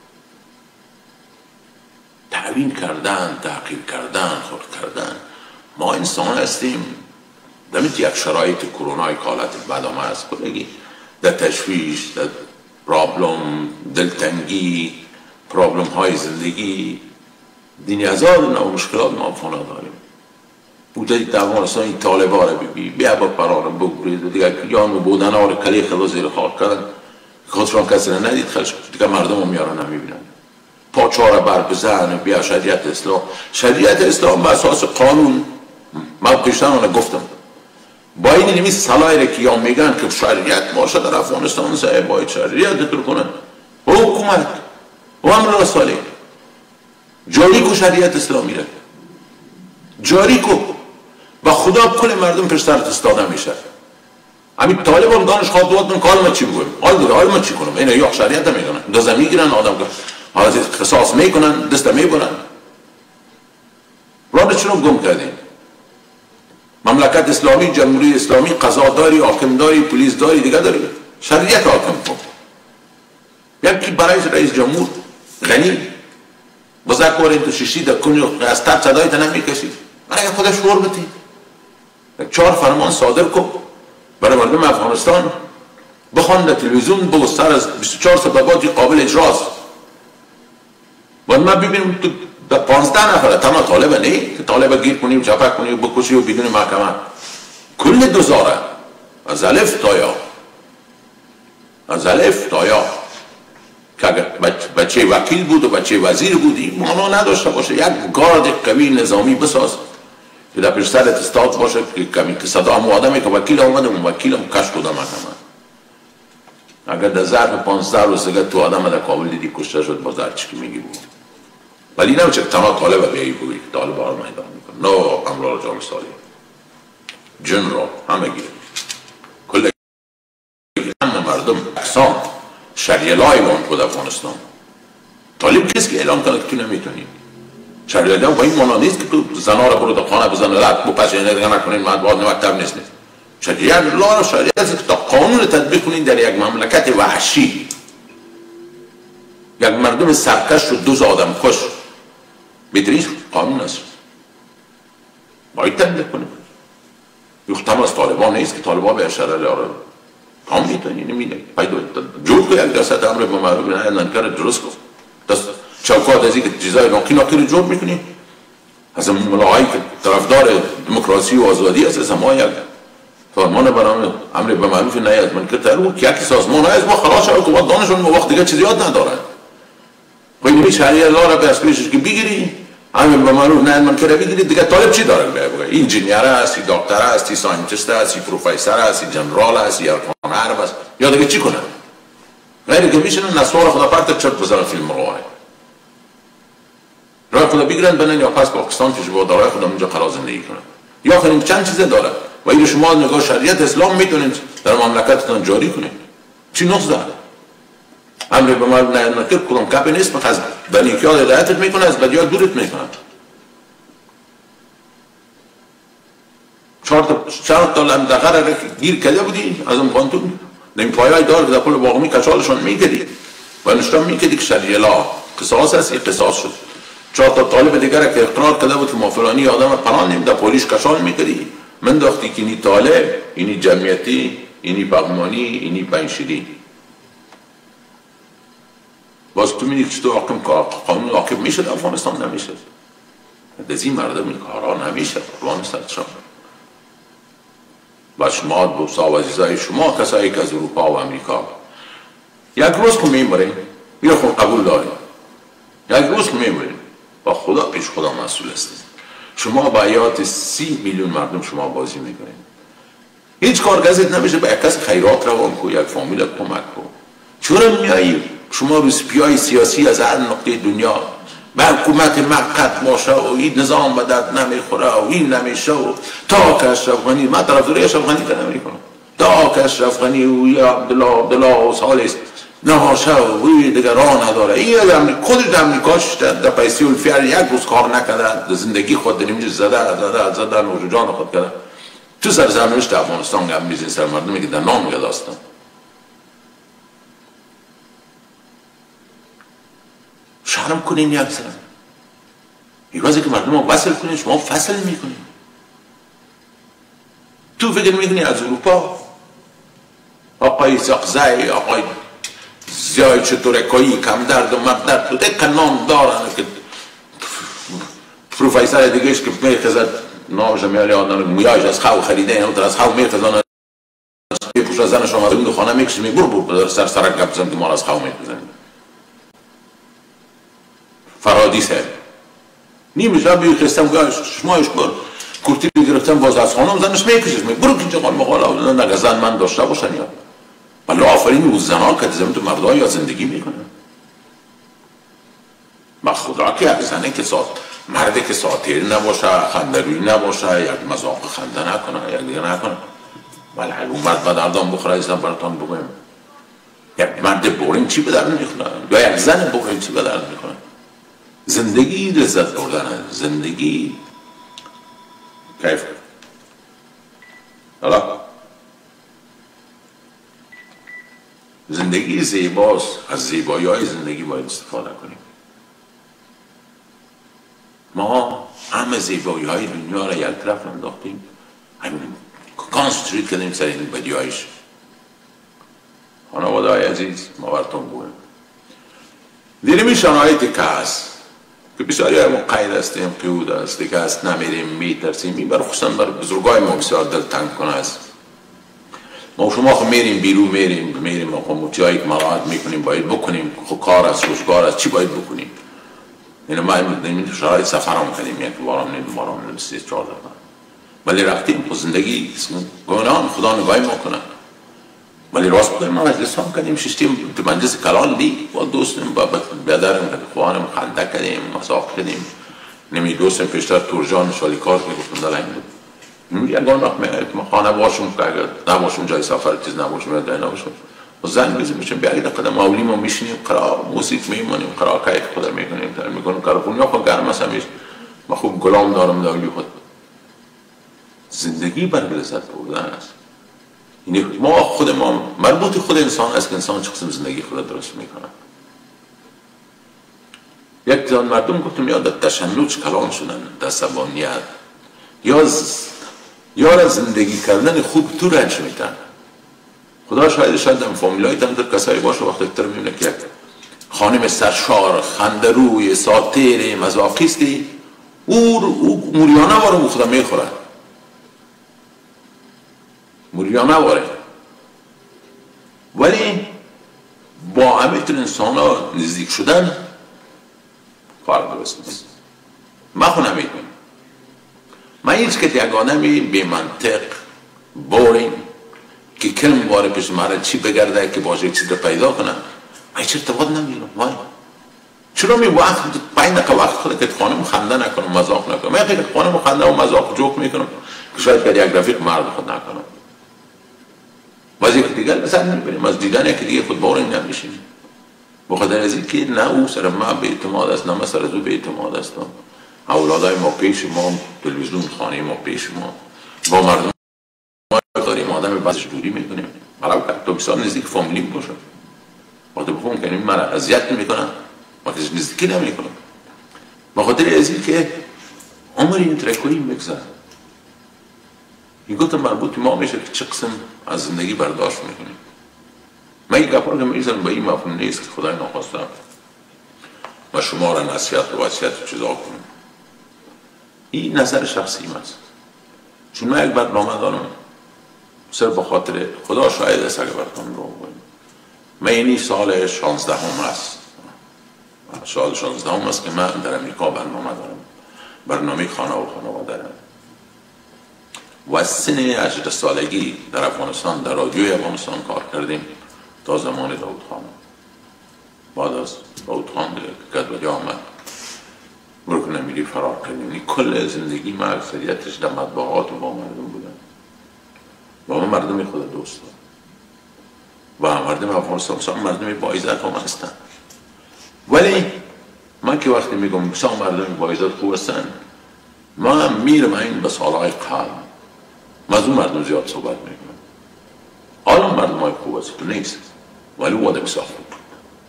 Speaker 1: تعوین کردن، تحقیر کردن، خورد کردن. ما انسان هستیم. دمیت یک شرایط کرونای کالت بعد هم هست کنگی در تشویش، در پرابلم، دلتنگی، پرابلم های زندگی، دینی هزار نوع مشکلات ما فانا داریم. بوده در افغانستان این طالبا را ببی بیا با پرانم بگرید دیگه یان و بودن ها را کلی خدا زیر خاک کردن خودشان کسی را ندید خلش دیگه مردم هم میارن نمیبینن. پاچه را بر بزن بیا شریعت اسلام. شریعت اسلام به اساس قانون من پیشتر آنه گفتم با این نمی سلای را که یا میگن که شریعت باشه در افغانستان سعی باید شریعت دکتر کنن و حکومت و امر رساله جاری کو شریعت اسلامی را جاری کو و خدا کل مردم پشت سرت استاده میشه. همین طالب هم دانش خواهد من کار ما چی بگویم حال دیگه حال ما چی کنم اینا یا شریعت میگنن دازه میگیرن آدم که حالت قصاص میکنن دسته میبرن. رابط چرا گم کردیم؟ مملکت اسلامی، جمهوری اسلامی، قضاداری، حاکمداری، پلیسداری دیگه داری. شریعت حاکم کن. یکی برای رئیس جمهور غنی بزرگوار این تو شیشی در کنی از تب صدایت نمیکشید. برای خودش شعور بتی. چهار فرمان صادر کن برای مردم افغانستان بخوان در تلویزیون بگو سر از بیست و چهار سبباتی قابل اجراست. و ما ببینیم تو در پانزده نفره تمام طالبه نه که طالبه گیر کنی و چپک کنی و بکشی و بدون محکمه کل دوزاره از الف تا یا از الف تا یا که اگر بچه وکیل بود و بچه وزیر بودی مانا نداشته باشه یک گارد قوی نظامی بساز که در پیش سرت استاد باشه که کمی که صدا هم آدمی که وکیل آمده اون وکیل هم کش کده محکمه. اگر در ظرف پانزده روز دیگه تو آدم در کابل دیدی کشته شد باز هر چی که میگی بود. ولی نمیشه که تنها طالب بیایی بگوی که طالب ها رو میدان میکن. نه امرار جان سالی جن را همه گیره کل همه مردم اکسان شریعلای وان خود افغانستان. طالب کسی که اعلام کنه که تو نمیتونی شریعلای با این مانا نیست که تو زنها را برو در خانه بزن لط بو پس اینه دیگه نکنین مدباد نمکتب نیست نیست شریعت الله را شریعت است که تا قانون تطبیق کنید در یک مملکت وحشی، یک مردم سرکش و دوز آدم کش، بهترین قانون است، باید تطبیق کنید. یختم از طالبان نیست که طالبان به اشاره لاره هم میتونی نمیده پیدا جور که یک دست امر به معروف نهی منکر درست کن، دست چوکات از اینکه چیزای ناقی ناقی رو جور میکنی. از این ملاقایی که طرفدار دموکراسی و آزادی است، از ما یک فرمان برنامه امر به معروف نهی از منکر تعلق که یک سازمان است، ما خلاص شد که دانشون وقت دیگه چیزی یاد ندارن. خب این شریعت الله را به اسمش که بگیری، امر به معروف نهی از منکر بگیری، دیگه طالب چی داره بگه؟ انجینیر است، دکتر است، ساینتیست است، پروفسور است، جنرال است، یا کارمند است، یا دیگه چی کنه؟ غیر که میشن نسوار خدا پرت چرت بزنن فیلم رو. راه خدا بگیرن بنن یا پس پاکستان که با دارای خدا اونجا قرار زندگی کنن. یا خیلی چند چیزه داره و این شما نگاه شریعت اسلام میتونید در مملکتتون جاری کنید. چی نقص داره؟ امر به معروف نهی از منکر کدام کپی نیست، فقط از نیکی‌ها هدایتت میکنه، از بدی‌ها دورت میکنه. چهار تا چهار تا لندقه را گیر کرده بودی از اون قانون نمی پایه‌ای دار که در پل باقمی کچالشون میکردی و نشان میکردی که شریع الله قصاص است، این قصاص شد. چهار تا طالب دیگر که اقرار کرده بود که ما فلانی آدم پناه نمیده پلیس کچال میکردی، من داختی که اینی طالب، اینی جمعیتی، اینی بغمانی، اینی پنشیری. باز تو میدید که تو حاکم قانون حاکم میشه در افغانستان نمیشه. از این مردم این کارها نمیشه افغانستان شما. و شما دوستا و عزیزای شما کسایی که از اروپا و امریکا یک روز که میمورین یا خود قبول داریم، یک روز که میمورین با خدا پیش خدا مسئول هستید. شما با حیات سی میلیون مردم شما بازی میکنین. هیچ کارگزت نمیشه به یک کس خیرات روان کو، یک فامیل کمک کو. چرا میایی شما روسپیای سیاسی از هر نقطه دنیا به حکومت مقت باشه و این نظام به درد نمیخوره و این نمیشه و تا که اشرف غنی، من طرفدار اشرف غنی که نمیکنم، تا که اشرف غنی و یا عبدالله عبدالله و سالس نهاشه و این دیگه راه نداره. این خودش در امریکاش در پیسی و الفیر یک روز کار نکرده، زندگی خود در اینجا زده زده زده نوش جان خود کرده. تو سرزمینش در افغانستان گم میزین سر مردمی که در نام میگه داستان. شرم کنین یک سر ایوازی که مردم ها وصل کنین، شما فصل میکنین. تو فکر میکنی از اروپا آقای ساقزای، آقای زیای چطورکایی، کم درد و مرد درد تو دکه نام دارن که پروفیسر دیگهش که میخزد نامش میاری آدم مویاش از خواهو خریده اینو در از خواهو میخزن پیپوش از زنش آمده اون خانه میکشی می برو برو سر سرک گپ بزن که ما از خواهو میخزنیم. فرادیسه نیمش را بیو خستم که شمایش بر کرتی رو گرفتم باز از خانم زنش میکشش می برو کنجا قال مقاله نگه زن من داشته باشن یا ولی آفرین او زن ها که زمین تو مرد ها یا زندگی میکنن. با خدا که یک زنه که سات مرده که ساتیر نباشه، خندروی نباشه، یک مذاق خنده نکنه، یک دیگه نکنه. ولی اون مرد به دردان بخوره ایستم براتان بگویم یک مرد بورین چی به درد میخونه یا یک زن بورین چی به درد میکنه. زندگی لذت بردن، زندگی کیف. حالا زندگی زیباست، از زیبایی های زندگی باید استفاده کنیم. ما همه زیبایی های دنیا را یک طرف انداختیم، همین کانستریت کردیم سر این بدی هایش. خانواده های عزیز ما براتون بگویم دیره می شرایطی که هست که بسیاری های ما قید هستیم، قیود هستی که هست نمیریم میترسیم. این برای خصوصا برای بزرگای ما بسیار دل تنگ کنه است. ما شما خب میریم بیرو میریم میریم خب موتی هایی که مراحت میکنیم باید بکنیم، خب کار است روزگار است چی باید بکنیم. اینو ما این شرایط سفر هم کنیم یک بارم نیم بارم نیم سی چهار دفعه ولی رفتیم خب زندگی گناه خدا نگاهی ما کنه. ولی راست بودیم ما مجلس هم کردیم ششتیم تو مجلس کلان لی با دوستیم با بدرم خوانم خنده کردیم مساق کردیم نمی دوستیم پیشتر تورجان شالیکار میگفتم دلنگ بود نمی یکان وقت میگه ما خانه باشم که اگر نباشم جای سفر چیز نباشم یا دای نباشم و زن بیزیم میشیم بیایید قدم اولی ما میشینیم قرار موسیق میمونیم قرار کهیف خدا میکنیم تر میکنیم کارخونی ها خود گرم هست همیش ما خوب گلام دارم دولی خود. زندگی بر لذت بردن است. ما خود ما مربوط خود انسان است که انسان چه قسم زندگی خود درست میکنه. یک زن مردم گفتم یا در تشنج کلام شدن، در عصبانیت، یا ز... یا از زندگی کردن خوب تو رنج میتن. خدا شاید شاید در فامیلای تن در کسایی باشه وقتی اکتر میبینه که یک خانم سرشار خندروی ساتیر مزاقیستی او, او موریانه واره او خدا میخوره، موریانه واره، ولی با همه تر انسان ها نزدیک شدن فرق درست نیست. من خونه میکنم من هیچ که یگانه می بی منطق بورین که کلم باره پیش مرا چی بگرده که باشه یک چیز رو پیدا کنم من هیچ ارتباط نمیگیرم. وای چرا می وقت پنج دقیقه وقت خود که خانم خنده نکنم مذاق نکنم، من خیلی خانم خنده و مذاق جوک میکنم که شاید که یک رفیق مرد خود نکنم. باز یک دیگر مثلا نمیبینیم از دیدن یک دیگه خود بورین نمیشیم بخاطر از این که نه او سر ما به اعتماد است نه ما سر از او به اعتماد است. اولادای ما پیش ما، تلویزیون خانه ما پیش ما، با مردم ما داریم آدم بعضش دوری میکنیم. مرا تو بسیار نزدیک فامیلی باشه وقتی بخون کنیم مرا اذیت نمیکنم وقتی نزدیکی نمیکنم بخاطر از این که عمر این ترکوی میگذره. این گفتم مربوط ما میشه که چه قسم از زندگی برداشت میکنیم. من این گپا رو که میزنم به این مفهوم نیست که خدای نخواسته و شما را نصیحت و وصیت چیزا کنم. این نظر شخصی من است. چون من یک برنامه دارم صرف به خاطر خدا شاید است اگر براتون رو بگم. من اینی سال شانزدهم است. سال شانزدهم است که من در امریکا برنامه دارم. برنامه خانه و خانواده دارم. و از سن هجده سالگی در افغانستان در رادیوی افغانستان کار کردیم تا زمان داود خان. بعد از داود خان که کد وجه آمد برکن امیری فرار کردیم. کل زندگی ما اکثریتش در مطبوعات و با مردم بودن و ما مردم خود دوست دارم و مردم افغانستان مردم با عزت هم هستن. ولی من که وقتی میگم بسیار مردم با عزت خوب هستن من میرم این به سالهای قبل من از اون مردم زیاد صحبت میکنم. حالا مردم های خوب هست نیست ولی واده بسیار خوب بود.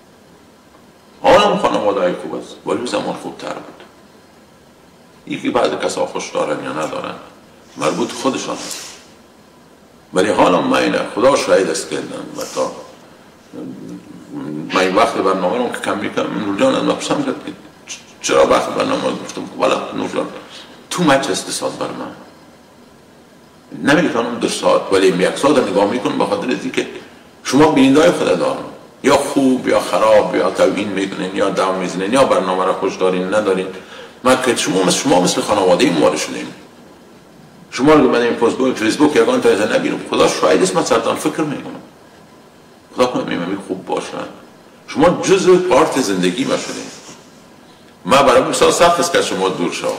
Speaker 1: حالا خانواده های خوب است ولی زمان خوبتر بود. یکی بعد کسا خوش دارن یا ندارن مربوط خودشان هست. ولی حالا من خدا شاید است کردن و تا من وقت برنامه رو که کم بیکنم نور جان از مپسم کرد که چرا وقت برنامه رو گفتم ولی نور جان تو مچ استثاد بر من نمیتونم دو ساعت ولی یک ساعت نگاه میکنم بخاطر ازی که شما بیننده های خود دارم یا خوب یا خراب یا توهین میکنین یا دم میزنین یا برنامه را خوش دارین ندارین. من که شما مثل شما مثل خانواده ما شدیم. شما رو من این فیسبوک فیسبوک یگان تا از نبینم خدا شاید است من سرتان فکر میکنم خدا کنه میمونی خوب باشن. شما جزء پارت زندگی ما شدین. من برای بسیار سخت است که شما دور شو.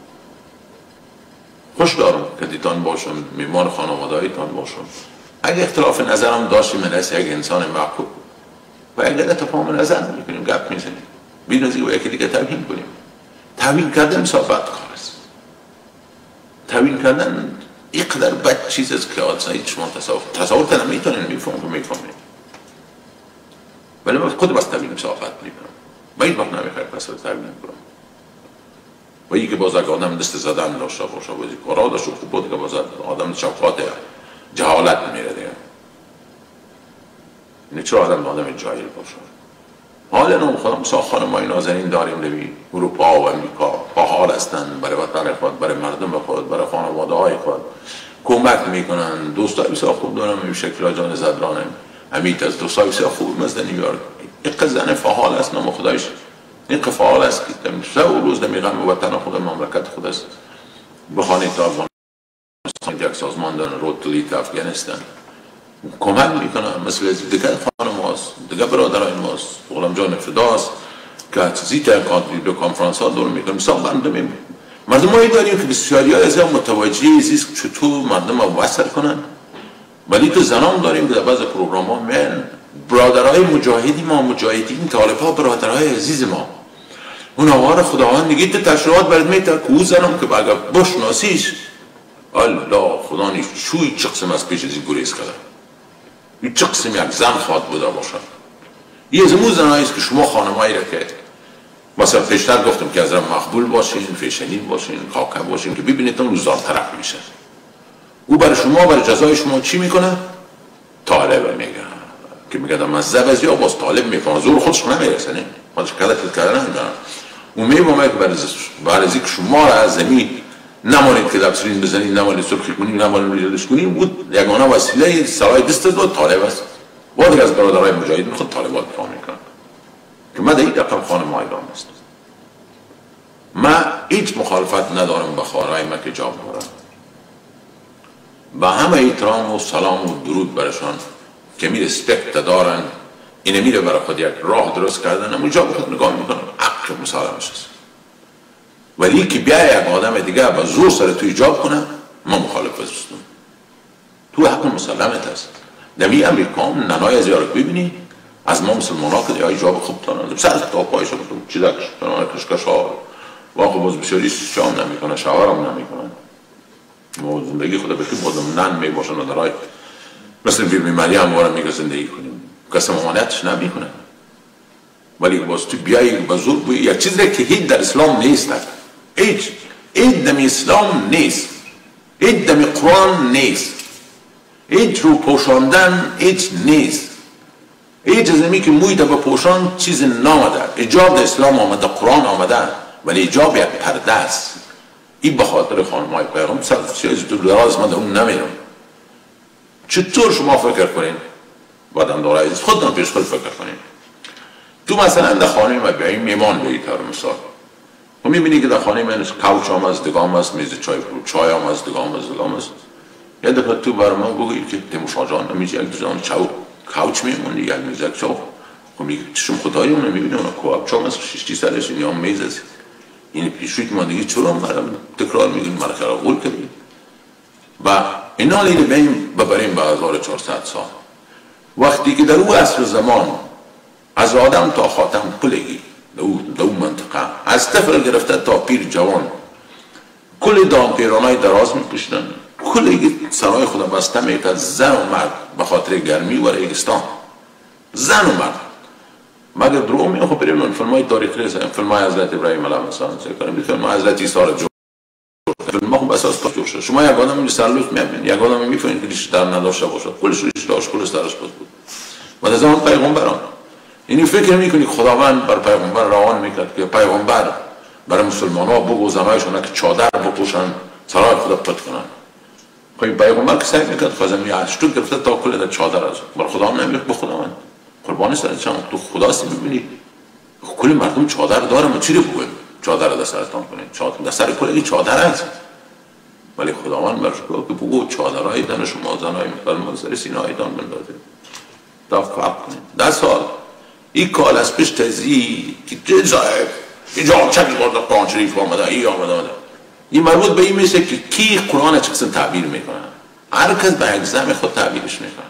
Speaker 1: خوش دارم که دیتان باشم میمان خانواده هایتان باشم. اگه اختلاف نظرم داشتیم من از یک انسان معقول و اگر تفاهم نظر میکنیم گپ میزنیم بی‌نظیر و یکی دیگه توهین کنیم. توهین کردن بسیار بد کار است. توهین کردن اینقدر بد چیز است که آدم شما تصور تصور تا نمیتونین میفهمم میفهمین. ولی من خود بس توهین بسیار بد میکنم. من این وقت نمیخوام پس توهین کنم. و یکی باز اگه آدم دست زدن داشته باشه بازی کارا داشته خوب بود که باز آدم شفقات جهالت میره دیگه. اینه چرا آدم آدم جاهل باشه. حالا نام خودم بسیار خانمای نازنین داریم نبی اروپا و امریکا فعال هستن برای وطن خود برای مردم خود برای خانواده های خود کمک میکنن. دوستای بسیار خوب دارم این شکل جان زدرانه امید از دوستای بسیار خوب مثل نیویورک یک زن فعال است نام خدایش این که فعال است که شب و روز نمیغم وطن خود مملکت خود است. بخوانید تا افغانستان یک سازمان دارن روتلیت افغانستان کمک میکنن مثل دیگه خانم هاست دیگه برادرای ماست غلام جان فداست که زیتا دو کنفرانس ها دور میکنم. مثلا مردم مردم هایی داریم که بسیاری های از هم متوجه ازیست که چطور مردم ها وصل کنن. ولی تو زنان داریم که در بعض پروگرام ها من برادرای مجاهدی ما مجاهدین طالب ها برادرای عزیز ما اون آوار خداوند میگه تو تشریعات برد میتر که او زنم که اگر بشناسیش الله خدا نیست چوی چه قسم از پیش ازی گریز کرده این چه قسم یک زن خواهد بوده باشد؟ یه از اون زنهایی است که شما خانمایی را که مثلا پیشتر گفتم که از مقبول باشین، فیشنی باشین، کاکا باشین که ببینید اون روزار طرف میشه. او برای شما برای جزای شما چی میکنه؟ طالب میگه که میگه من زبزی ها باز طالب میکنه، زور خودش نمیرسه، نه خودش کلک کرده نمیدونم. اون میبامه که برای ذکر شما را از زمین نمانید که لبسرین بزنید، نمانید سرخی کنید، نمانید ریزش کنید، بود یگانه وسیله سرای دست داد طالب است. بعد از برادرای مجاهد میخواد طالبات دفاع میکنه که من در این رقم خانم ایران است. من هیچ مخالفت ندارم به خواهرای من که جاب دارم، با همه احترام و سلام و درود برشان که می رسپکت دارن، اینه میره برای خود یک راه درست کردن، اما جاب خود نگاه میکنم حق مسالمش است. ولی که بیا یک آدم دیگه با زور سر توی جاب کنه، من مخالف هستم. تو حق مسلمت است. نمی امریکا هم ننای از یارو ببینی از ما مسلمان ها که دیگه جاب خوب تانه سر تا پایش رو چی دکش تانه کشکش ها واقع باز بسیاری شام نمی کنه، شاور هم نمی کنه. ما زندگی خدا بکی بازم نن می باشن و درای مثل بیبی مریم وارم میگه زندگی کنیم کسی ممانعتش نمی کنه. ولی باز تو بیایی بزرگ بوی یک چیزی که هیچ در اسلام نیست، هیچ هیچ دم اسلام نیست، هیچ دم قرآن نیست، هیچ رو پوشاندن هیچ نیست، هیچ از نمی که موی در پوشان چیز نامده. اجاب در اسلام آمده، قرآن آمده، ولی اجاب یک پرده است. این به خاطر خانمای پیغمبر چیزی تو دراز من در اون نمیرم. چطور شما فکر کنین بعدم داره عزیز خودم پیش خود فکر کنین تو مثلا در خانه ما بیاییم میمان بیایی تر مثال و میبینی که در خانه من کوچ هم از دگام است، میز چای فرو چای هم از دگام از دگام است. یه دفعه تو بر من بگویی که تیموشا جان نمیشه یک دوزان چاو کوچ میمونی یک میز یک چاو خب میگه چشم خدایی اون نمیبینه اونا کواب چاو مثل شیشتی سالش یا میز است. این پیشویت ما دیگه چرا مرم تکرار میگیم مرا خیلی قول کردیم و اینا لیده بیم ببریم به هزار و چهارصد سال. وقتی که در او عصر زمان از آدم تا خاتم کلگی در اون منطقه از طفل گرفته تا پیر جوان کل دامپیرانای دراز میپوشیدن، کلگی سرای خدا بسته میکرد، زن و مرد به خاطر گرمی و ریگستان، زن و مرد. مگر درو می خب بریم فیلمای تاریخی هستن، فیلمای حضرت ابراهیم علیه السلام کنیم، فیلمای حضرت عیسی را جو فیلم خب اساس پاک شد. شما یک آدم سرلوت میبینید، یک آدم میفهمید که ریش در نداشته باشد، کلش ریش داشت، کلش درش بود. و از آن پیغمبران اینی فکر میکنی خداوند بر پیغمبر روان میکرد که پیغمبر برای مسلمان ها بگو زنایشون که چادر بپوشن سرای خدا پت کنن. خب این پیغمبر که سعی میکرد خزمی هشتو گرفته تا کل در چادر است، بر خدا هم نمیخ به خداوند قربانی سر چند تو خداست میبینی کل مردم چادر داره، ما چی رو بگویم چادر در سرتان کنید، چادر در سر کل چادر است. ولی خداوند برش گفت که بگو چادرهای دن شما زنای مسلمان سر سینه‌های دان بندازید تا فرق کنید. ده سال این کال از پیش تزی که جزایب اینجا چکی برده قرآن شریف آمده ای آمده آمده این مربوط به این میشه که کی قرآن چه قسم تعبیر میکنه. هر کس به یک زم خود تعبیرش میکنه،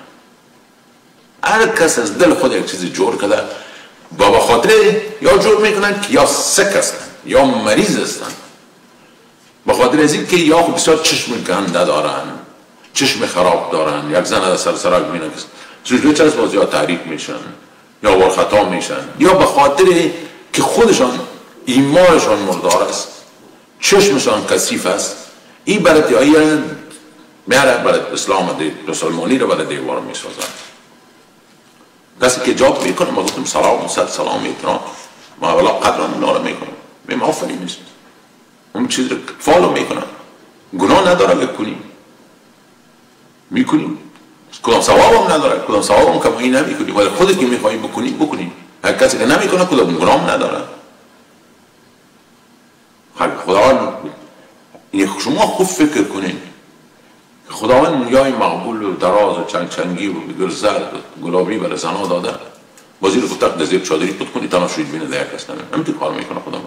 Speaker 1: هر کس از دل خود یک چیزی جور کرده با بخاطر یا جور میکنن که یا سک هستن یا مریض هستن، بخاطر از این که یا خود بسیار چشم گنده دارن، چشم خراب دارن. یک زن از سر سرک میبینن که سجده چه از بازی ها تحریک میشن یا ورخطا میشن، یا به خاطر که خودشان ایمانشان مردار است، چشمشان کثیف است. این برای دیایی میاره برای اسلام مسلمانی رو برای دیوار میسازن. کسی که جاب میکنه ما گفتم سلام صد سلام احترام ما اولا قدران اونا رو میکنم میم آفرین نیست اون چیز رو فالو میکنم، گناه نداره که کنیم میکنیم، کدام ثواب هم نداره، کدام ثواب هم کمایی نمیکنیم، ولی خودت که میخوایی بکنیم بکنیم. هر کسی که نمیکنه کدام گناه هم نداره. خداوند شما خوب فکر کنین خداوند مویای مقبول و دراز و چنگ چنگی و گل زرد و گلابی برای زنها داده، بازی رو گفتق در زیر چادری پت کنی تماشوید بینه در یک کس نمیم. همینطور کار میکنه خداوند،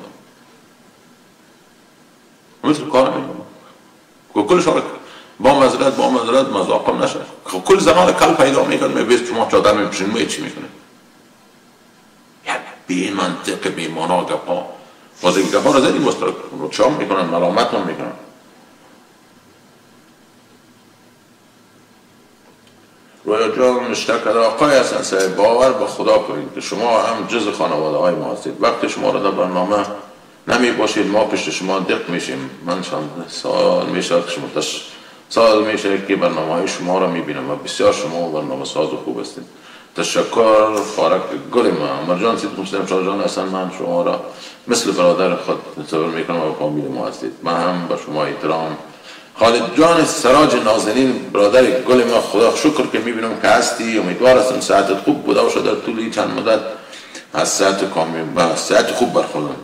Speaker 1: همینطور کار میکنه. کل شما با مزرد با مزرد مذاقم نشه. کل زنها رو کل پیدا میکنه میبیست شما چادر میپشین موی چی میکنه. یعنی بی منطق بی مانا گپا بازی گپا رو زدی مسترک رو چام میکنن ملامت هم میکنن. با جان مشترک آقای حسن صاحب باور به خدا کنید که شما هم جز خانواده های ما هستید. وقتی شما را در برنامه نمی باشید ما پشت شما دق میشیم. من چند سال میشه که شما تش سال میشه که برنامه های شما را میبینم و بسیار شما برنامه ساز و خوب هستید. تشکر. فارق گل ما مرجان سید مسلم شاه جان حسن من شما را مثل برادر خود تصور میکنم و فامیل ما هستید. من هم به شما احترام. خالد جان سراج نازنین برادر گل ما خدا شکر که میبینم که هستی. امیدوار هستم صحتت خوب بوده باشه در طول چند مدت از صحت کامل و صحت خوب برخوردم.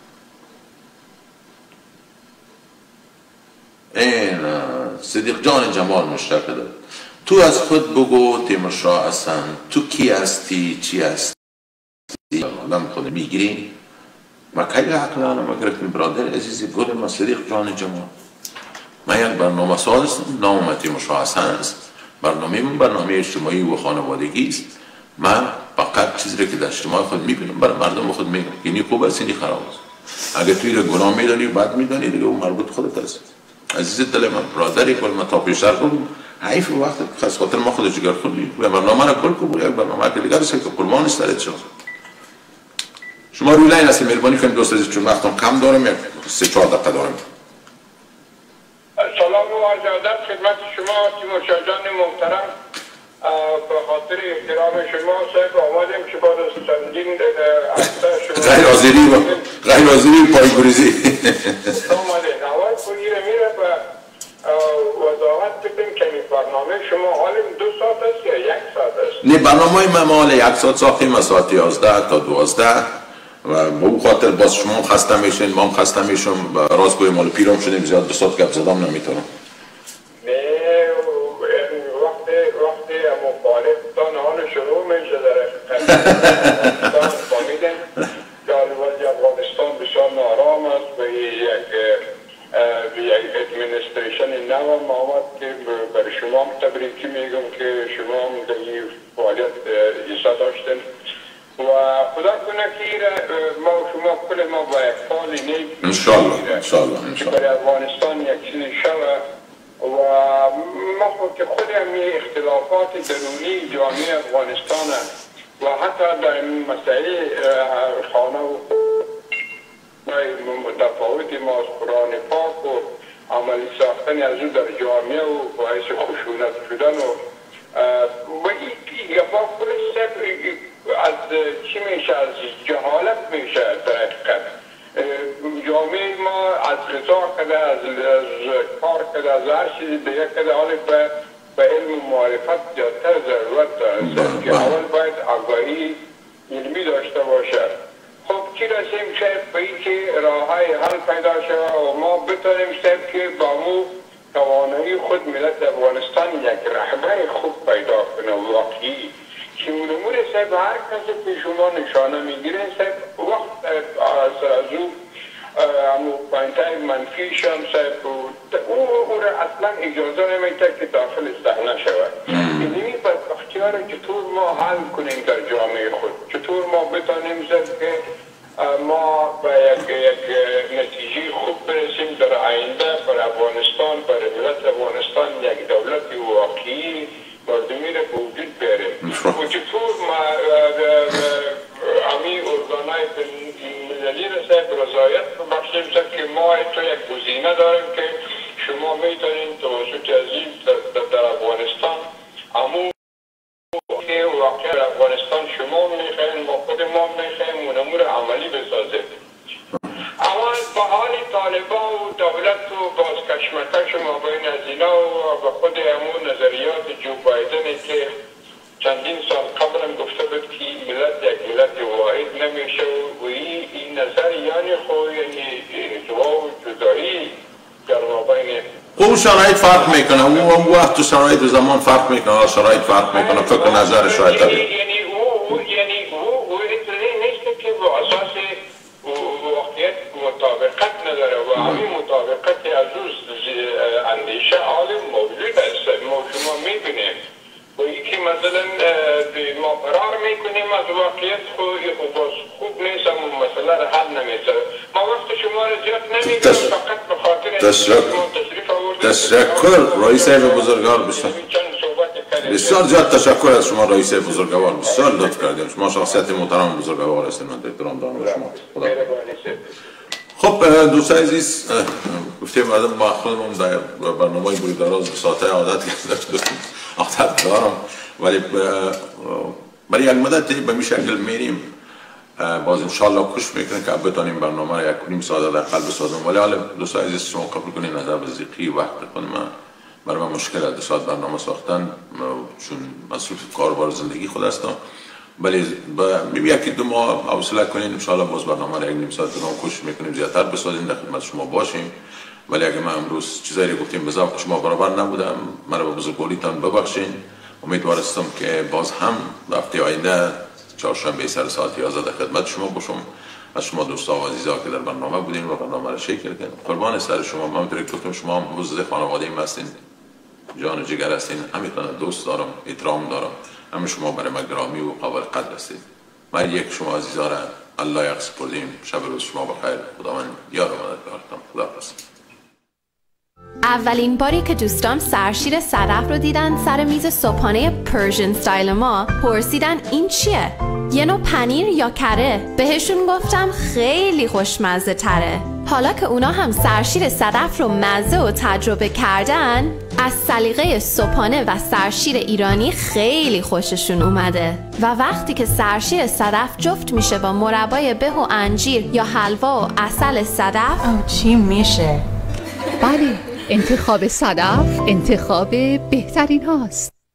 Speaker 1: این صدیق جان جمال مشترک داد. تو از خود بگو تیمورشاه حسن تو کی هستی چی هستی آدم خود میگیری و کی عقل آنم اگر که برادر عزیزی گل ما صدیق جان جمال. من یک برنامه ساز هستم نام تیمورشاه حسن است. برنامه من برنامه اجتماعی و خانوادگی است. من فقط چیزی که در اجتماع خود میبینم برای مردم خود میگم یعنی خوب است یعنی خراب است. اگر توی را گناه میدانی بد میدانی دیگه اون مربوط خودت است. عزیز دل من برادری کل ما تا پیشتر کنم حیف وقت خاص خاطر ما خود جگر کنیم و برنامه را کل کنیم. یک برنامه که دیگر است که قربان است درت شد. شما روی لاین هستید مهربانی کنید دوست عزیز چون وقتم کم دارم یک سه چهار دقیقه دارم.
Speaker 2: سلام و عرض ادب خدمت شما تیمورشاه جان محترم. به خاطر احترام شما صاحب آمدیم که بعد از چندین هفته شما
Speaker 1: غیر حاضری و غیر حاضری پایگریزی
Speaker 2: آمدین. اول کنیره میره به وضاحت بدیم که این برنامه شما حالیم دو ساعت است یا یک ساعت است؟
Speaker 1: نه برنامه ما مال یک ساعت ساختیم از ساعت یازده تا دوازده و به او خاطر باز شما خسته میشین ما هم خسته میشم و راستگوی مال پیرم شدیم زیاد دو ساعت گپ زدم نمیتونم.
Speaker 2: نه وقتی وقتی مخالفتان آن شروع میشه در افغانستان فهمیدن که افغانستان بسیار نارام است و یک یک ادمنستریشن نو هم آمد که برای شما هم تبریکی میگم که شما هم در این فعالیت ایسا داشتن و خدا کنه که ما و شما کل ما با یک فعالی نیم
Speaker 1: انشاءالله انشاءالله
Speaker 2: که برای افغانستان یک چیزی شوه و ما خود که خود هم اختلافات درونی جامعه افغانستان و حتی در مسئله خانه و متفاوتی ما از قرآن پاک و عملی ساختن از او در جامعه و باعث خشونت شدن و و این گفا کلش از چی میشه از جهالت میشه در حقیقت. جامعه ما از غذا کده از کار کده از هر چیزی دیگه کده حالی به به علم و معرفت زیادتر ضرورت داره که اول باید آگاهی علمی داشته باشه. خب چی رسیم شاید به این که راه های حل پیدا شد و ما بتانیم شاید که با مو توانایی خود ملت افغانستان یک رهبر خوب پیدا کنه واقعی که اونمون صاحب هر کسی که شما نشانه میگیره صاحب وقت از از او همو پایینتای منفیش هم صاحب او او را اصلا اجازه نمیده که داخل صحنه شود. اینی بدبختی ها را چطور ما حل کنیم در جامعه خود، چطور ما بتانیم صاحب که ما به یک یک نتیجه خوب برسیم در آینده برای افغانستان برای ملت افغانستان یک دولت واقعی مردمی را به وجود بیاریم و چطور ما امی ارگانهای مللی را صاحب رضایت بخشیم که ما تو یک گزینه داریم که شما میتونین توسط عزیز در افغانستان امو که واقعا افغانستان شما میخواین با خود ما میخوایم اون امور عملی بسازیم. اول با حال طالبان و دولت و باز کشمکش ما بین از اینا و به خود همون نظریات جو بایدنی که چندین سال قبل هم گفته بود که ملت یک ملت واحد نمیشه و این نظر یعنی خود یعنی انزوا و جدایی در ما بین
Speaker 1: اون شرایط فرق میکنه اون اون وقت تو شرایط زمان فرق میکنه شرایط فرق میکنه فکر نظر شاید
Speaker 2: یعنی یعنی او یعنی او نیست که با اساس واقعیت مطابقت نداره و همین مطابقت از روز اندیشه عالم موجود است ما شما میبینیم و یکی مثلا ما فرار میکنیم از واقعیت خوب خوب نیست و مسئله را حل نمیشه. ما وقت شما را زیاد نمیگم فقط به خاطر
Speaker 1: تشکر تشکر رئیس بزرگوار بشن بسیار زیاد تشکر از شما رئیس بزرگوار، بسیار لطف کردید. شما شخصیت محترم بزرگوار هستید، من احترام دارم به شما. خدا. خب دوستان عزیز، گفتیم مردم با خودمون در برنامه بوری دراز به ساعته عادت عادت دارم، ولی برای یک مدت به می شکل میریم، باز انشالله کش میکنیم که بتانیم برنامه را یک کنیم ساعت در قلب بسازم. ولی حالا دوستان عزیز شما قبول کنید نظر به ضیقی وقت خود من برای من مشکل است دو ساعت برنامه ساختن، چون مصروف کاربار زندگی خود هستم. ولی با یکی دو ماه حوصله کنین انشالله باز برنامه را یک نیم ساعت دیگه کوشش میکنیم زیادتر بسازیم، در خدمت شما باشیم. ولی اگه من امروز چیزایی گفتیم به ذوق شما برابر نبودم، مرا به بزرگواریتان ببخشین. امیدوارستم که باز هم هفته آینده چهارشنبه سر ساعت یازده در خدمت شما باشم. از شما دوستا و عزیزا که در برنامه بودین و برنامه را شکل کردین، قربان سر شما. من همونطوری که گفتم شما هم عضو خانواده ایم هستین، جان و جگر هستین، همینطور دوست دارم، احترام دارم. همه شما برای من گرامی و قابل قدر هستید. من یک شما عزیزا را الله یق سپردیم. شب روز شما بخیر. خدا من یار و مددگارتان. خدا حافظ.
Speaker 3: اولین باری که دوستان سرشیر صدف رو دیدن سر میز صبحانه پرژن استایل ما پرسیدن این چیه؟ یه نوع پنیر یا کره؟ بهشون گفتم خیلی خوشمزه تره. حالا که اونا هم سرشیر صدف رو مزه و تجربه کردن، از سلیقه صبحانه و سرشیر ایرانی خیلی خوششون اومده و وقتی که سرشیر صدف جفت میشه با مربای به و انجیر یا حلوا و عسل صدف،
Speaker 4: او چی میشه؟
Speaker 5: بله، انتخاب صدف انتخاب بهترین هاست.